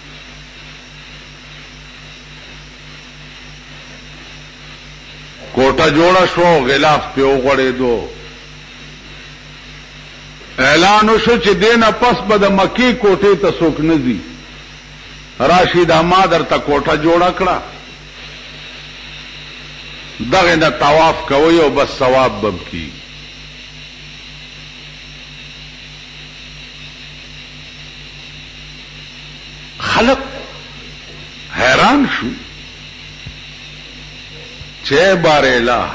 کوټه جوړه شو، غلاف په وغړېدو، اعلان وشو چې دینه پس به د مکې کوټې ته څوک نه ځي. راشد ما درته کوټه جوړه کړه دغه نه طواف کوي او بس ثواب بم کی خلق حیران شو چه بار الہ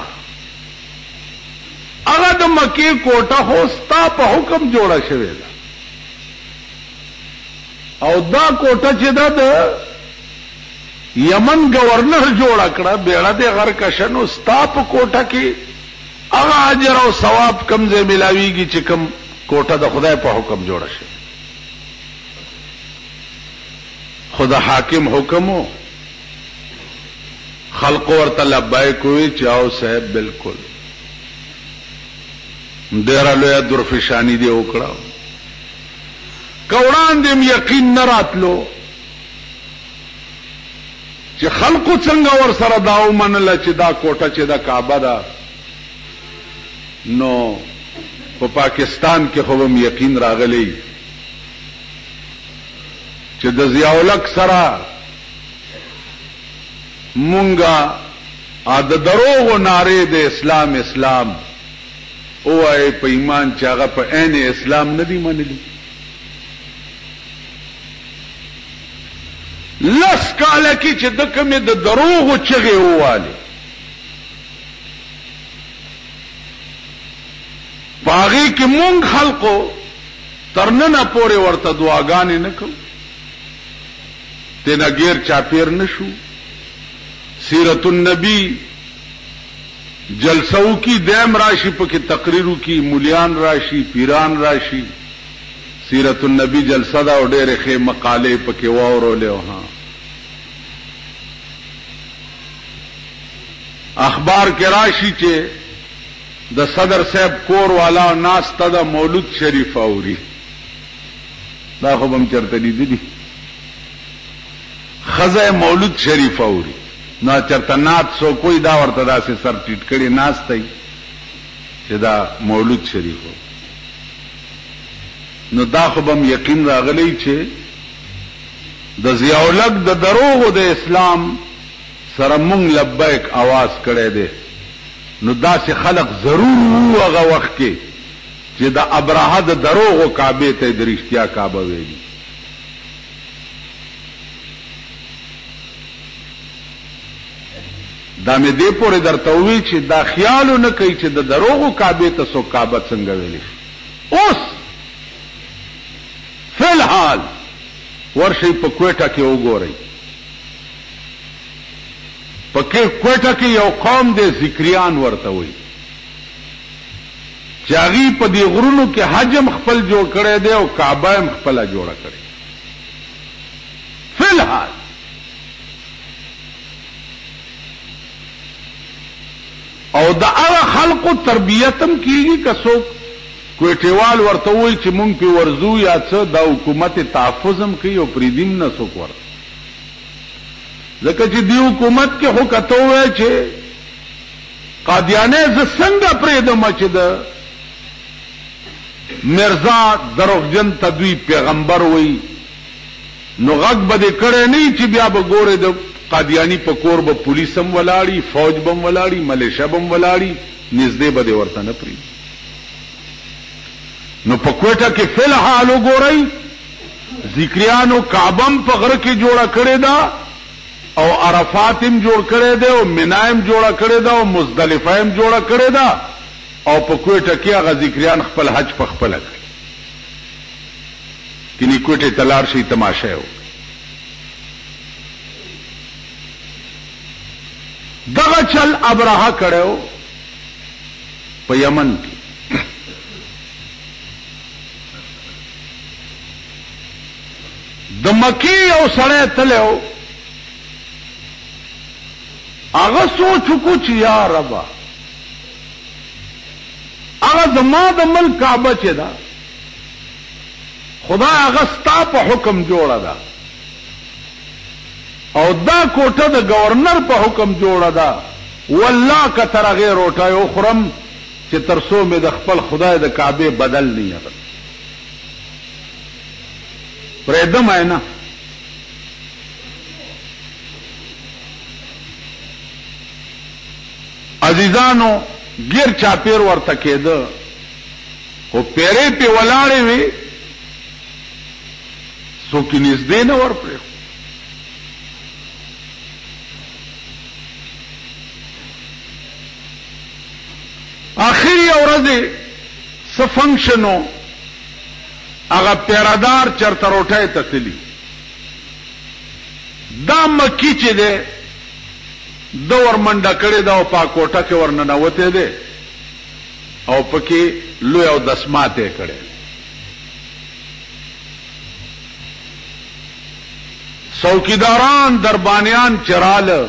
هغه د مکی کوټه هو ستا په حکم جوړه شوې ده او دا کوټه چې ده د یمن گورنر جوړه کړه بیړه د غر کشنو ستا په کوټه کې هغه اجر او ثواب کم ځای ملاويږي چې کم کوټه د خدای په حکم جوړه شي خدا حاکم حکمو خلق ورته لبیک وی چاو صاحب بالکل ډیر لوی درفشانی دی وکړه کوړان دې یقین نه راتلو چې خلقو څنګه ور سره داو منل چې دا کوټه چې دا کعبه ده نو په پاکستان کې خو هم یقین راغلی چې د ضیاءالحق سره مونږه ا د دروغ ناره د اسلام اسلام او اي په ایمان چې هغه په عین اسلام نه دی منلی لس کاله کې چې د کومه د دروغ چغه واله باغی کې مونږ خلقو ترننه پورې ورته دعاګانې نکو تینا غیر چاپیر نشو سیرت النبی جلسو کی دیم راشی پکې تقریرو کی مولیان راشی پیران راشی سیرت النبی جلسه دا او ډېرې ښې مقالې پکې واورولې ها اخبار کې راشي چې د صدر صاحب کور والا ناس ته د مولود شریف اوري دا خو هم چرته لیدلی خزه مولود شریف اوري نا چرته نات سو کوئی دا ورته داسې سر ټیټ کړي ناس ته چې دا مولود شریف و نو دا خو هم یقین راغلی چې د ضیاءالحق د دروغ د اسلام سره مونږ لبیک आवाज کړی دی نو داسې خلق ضرور هغه وخت کې چې د ابراهه د دروغ او کعبه ته د رښتیا کعبه ویلي دا مې دې پورې درته وی چې دا خیال نه کوي چې د دروغ او کعبه ته سو کعبه څنګه ویلي اوس فلحال ورشي په کوټه کې وګورئ پکې کوټه کې یو قوم د ذکریان ورته وي چې هغه په دې غرونو کې حجم خپل جوړ کړي دی او کعبه هم خپل جوړ کړي فلحال او دا هغه خلقو تربیتم کیږي که څوک کوټیوال ورته وي چې مونږ په ورزو یا څه د حکومت تحفظم کوي او پریدیم نه څوک ورته ځکه چې دی حکومت کې هو کته وای چې قادیانه ز څنګه پریدم چې د مرزا دروغجن تدوی پیغمبر وای نو غږ بده کړي نه چې بیا به ګوره د قادیانی په کور به پولیسم ولاړی فوج بم ولاړی ملیشیا بم ولاړی نږدې بده ورته نه پری نو په کوټه کې فلحال وګورئ ذکریانو کعبم په غره کې جوړه کړې ده او عرفاتم جوړ کړی دی او منایم جوړ کړی دی او مزدلفه هم جوړ کړی دی او په کوټه کې هغه ذکریان خپل حج په خپل کوي کینی کوټه تلار شي تماشه و دغه چل ابراهه کړو په یمن کې د مکی او سړی تلو هغه سوچ کو چې یا رب هغه زما د ملک کعبه چې دا خدا هغه ستا په حکم جوړه ده او دا کوټه د گورنر په حکم جوړه ده والله که تر غیر روټای او خرم چې ترسو مې د خپل خدای د کعبه بدل نه یم پرېدم اینا عزیزانو گیر چاپیر ورته کېده خو پیرې پې ولاړې وې څوک یې نږدې نه ور پرېښود. آخر یې ورځې څه فنکشن و هغه پیرادار چرته روټۍ ته تلي دا مکی چې دی د ور منډه کړې ده او په کوټه کې ورننوتی دی او پکې لوی او دسمات یې کړی. څوکیداران دربانیان چراله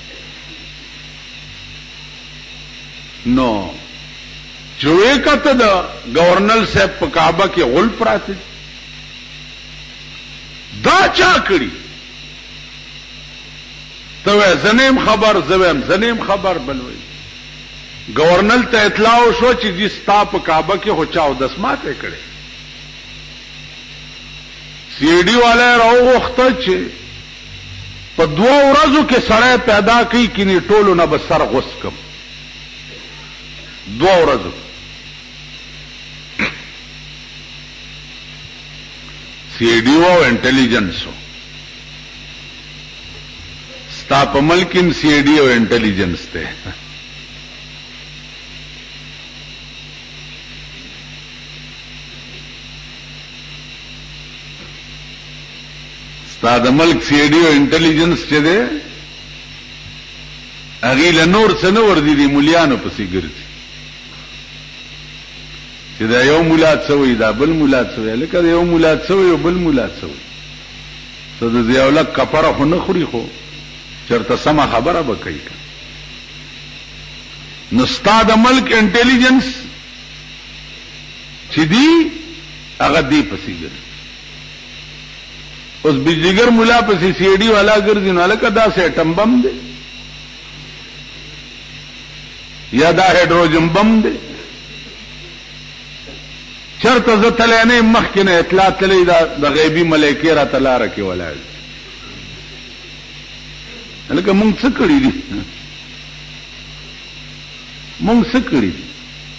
نو چوې کته د گورنر صاحب په کعبه کې غل پراته دا چا کړی ته زنیم خبر زویم زنیم خبر بلوي گورنر ته اطلاع شو چې دې ستا په کعبه کې هو چاو دسمات کړي. سی ډي والا راوغخته چې په دوه ورځو کې سړی پیدا کوي کینی ټولو نه به سر غوس کم دوه ورځو. سی ډي او انټيليجنس ستا په ملک کې سی ډي او انټيليجنس ته ستا د ملک سی ډي او انټيليجنس چې ده هغه له نور څه نه ور دي دي مليانو پسې ګرځي چې دا یو مولا څوي دا بل مولا څوي لکه یو مولا څوي او بل مولا څوي ته د زیاولک کفاره خو نه خوري خو چرته سم خبره وکړي. نو ستا د ملک انټيليجنس چې دی هغه دی پسې ګرځي. اوس بجلیګر مولا پسې سی ډي والا ګرځي نو لکه دا سیټم بم دی یا دا هایدروجن بم دی چرته زه تللی نه یم مخکې نه اطلاع تللی دا د غیبي ملایکې راته لاره کې ولاړ دي لکه مونږ څه کړي دي مونږ څه کړي دي.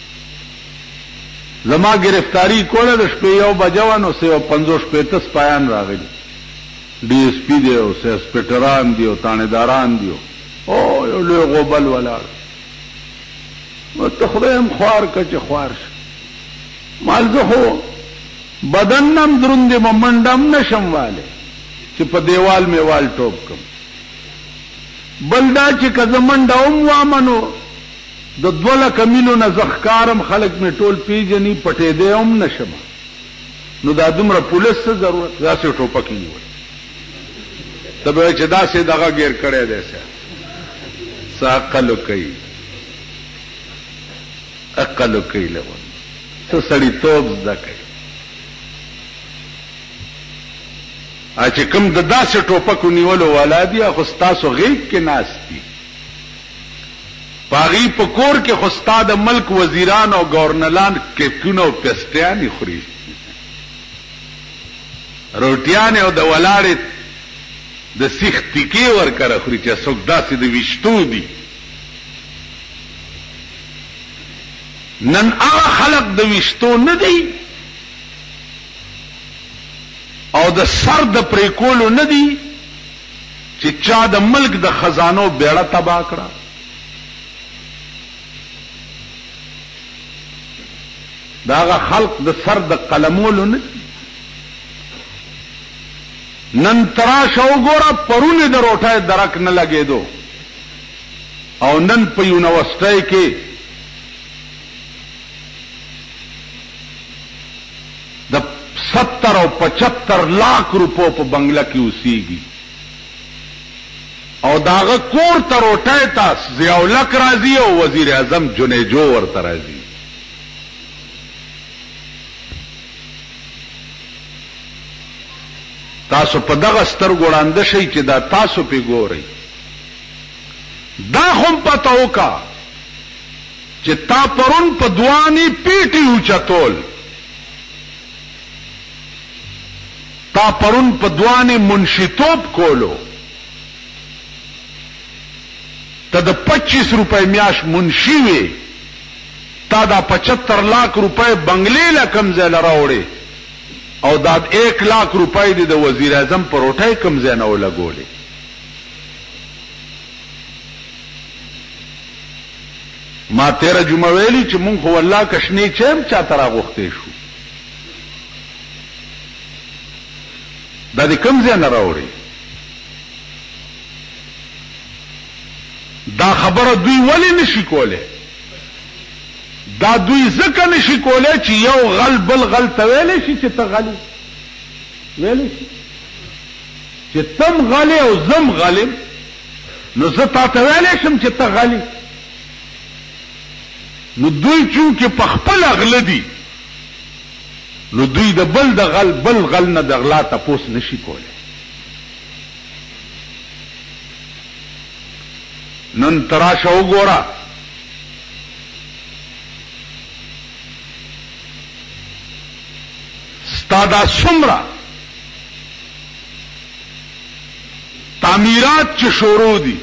زما گرفتاری کوله د شپې یو بجه وه نو سوه پنځوس شپېته سپایان راغلي ډي ایس پي دی او سپېټران دي او تانیداران دي او یو لوی غوبل ولاړ ورته خدای هم خوار که چې خوار شي مال زه خو بدن نم دروند یم منډم نشم والی چې په دیوال مې وال ټوپ کم بل دا چې که زه منډه هم وامنو د دوه لکه میلو نه زه ښکارم خلک مې ټول پیژني پټېدی هم نشم نو دا دومره پولیس څه ضرورت داسې ټوپک نیول ته به چې داسې دغه ګیر کړی دی څه عقل وکوي عقل وکوي لغون څه سړیتوب زده کوي چې کوم د داسې ټوپکو نیولو والا دي خو ستاسو غیږ کې ناست دي په هغې په کور کې خو ستا د ملک وزیران او ګورنران کیکونه او پسټیانې خوري روټیانې او د ولاړې د سیخ تیکې ورکره خوري چې څوک داسې د ویشتو دي. نن هغه خلق د ویشتو نه دی او د سر د پریکولو نه دی چې چا د ملک د خزانو بیړه تباه کړه. دا هغه خلق د سر د قلمولو نه دی. نن تراشه وګوره پرونه د روټۍ درک نه لګېدو او نن په یونیورسټۍ کې د ستر او پچہتر لاکھ روپو په بنگله کې اوسېږي او داغه کور ته روټۍ ته ضیاءالحق راځي او وزیر اعظم جنیجو ورته راځي. تاسو په دغه سترګو ړانده شئ چې دا تاسو پې ګورئ. دا هم پته وکړه چې تا پرون په دوانې پیټې اوچتول تا پرون په دوانې منشیتوب کولو ته د پچیس روپۍ میاش منشي وې، تا دا پچہتر لاکھ روپۍ بنگلې له کم ځای نه راوړې او دا ایک لاکھ روپۍ دې د وزیر اعظم په روټۍ کم ځای نه ولګولې. ما تیره جمعه ویلي چې مونږ خو والله کشنې چیم چاته راغوښتې شو، دا دې کم ځای نه راوړې. دا خبره دوی ولې نشي کولی؟ دا دوی ځکه نشي کولی چې یو غل بل غل ته ویلی شي چې ته غلی ویلی شي چې تم غلی او زم غلم، نو زه تا ته ویلی شم چې ته غلی. نو دوی چونکې په خپل غله دي، نو دوی د بل د غل بل غل نه د غلا تپوس نشي کولی. نن تراشه وګوره، ستا دا څومره تعمیرات چې شروع دي،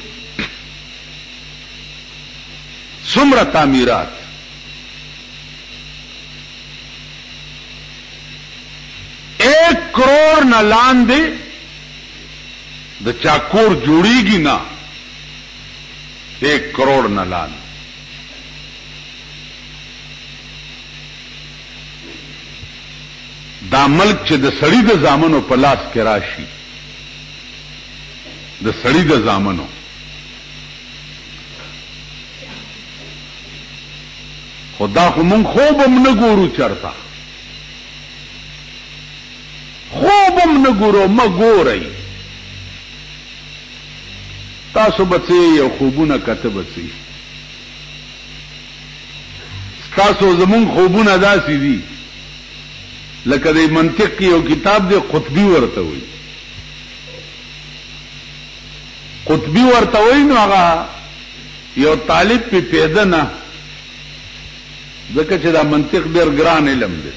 څومره تعمیرات، ایک کروڑ نه لاندې د چا کور جوړیږي نه، ایک کروڑ نه لاندې. دا ملک چې د سړی د زامنو په لاس کې راشي، د سړی د زامنو، خدا خو مونږ خوب هم نه ګورو، چرته خوب هم نه ګورو. ما ګورئ تاسو بچی یو خوبونه کته بچی، تاسو زمون خوبونه داسې دي لکه د منطق یو کتاب دی قطبی ورته وي، قطبی ورته وي. نو هغه یو طالب په پیدا نه، ځکه چې دا منطق ډېر ګران علم دی،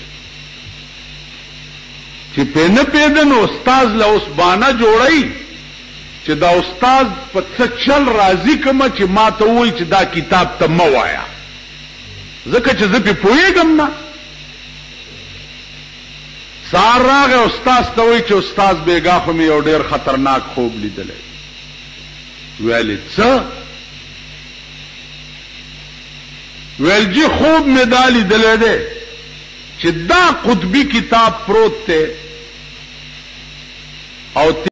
چې په نه پیدا نو استاد له اوس باندې جوړی چې دا استاد په څه چل راضی کما چې ما ته وایي چې دا کتاب ته مو وایا، ځکه چې زه په پوهیږم نه. سار راغی استاد ته وایي چې استاد بیګا خو مې یو ډېر خطرناک خوب لیدلی. ویلې څه؟ ویل جی خوب مې دا لیدلی دی چې دا قطبی کتاب پروت دی او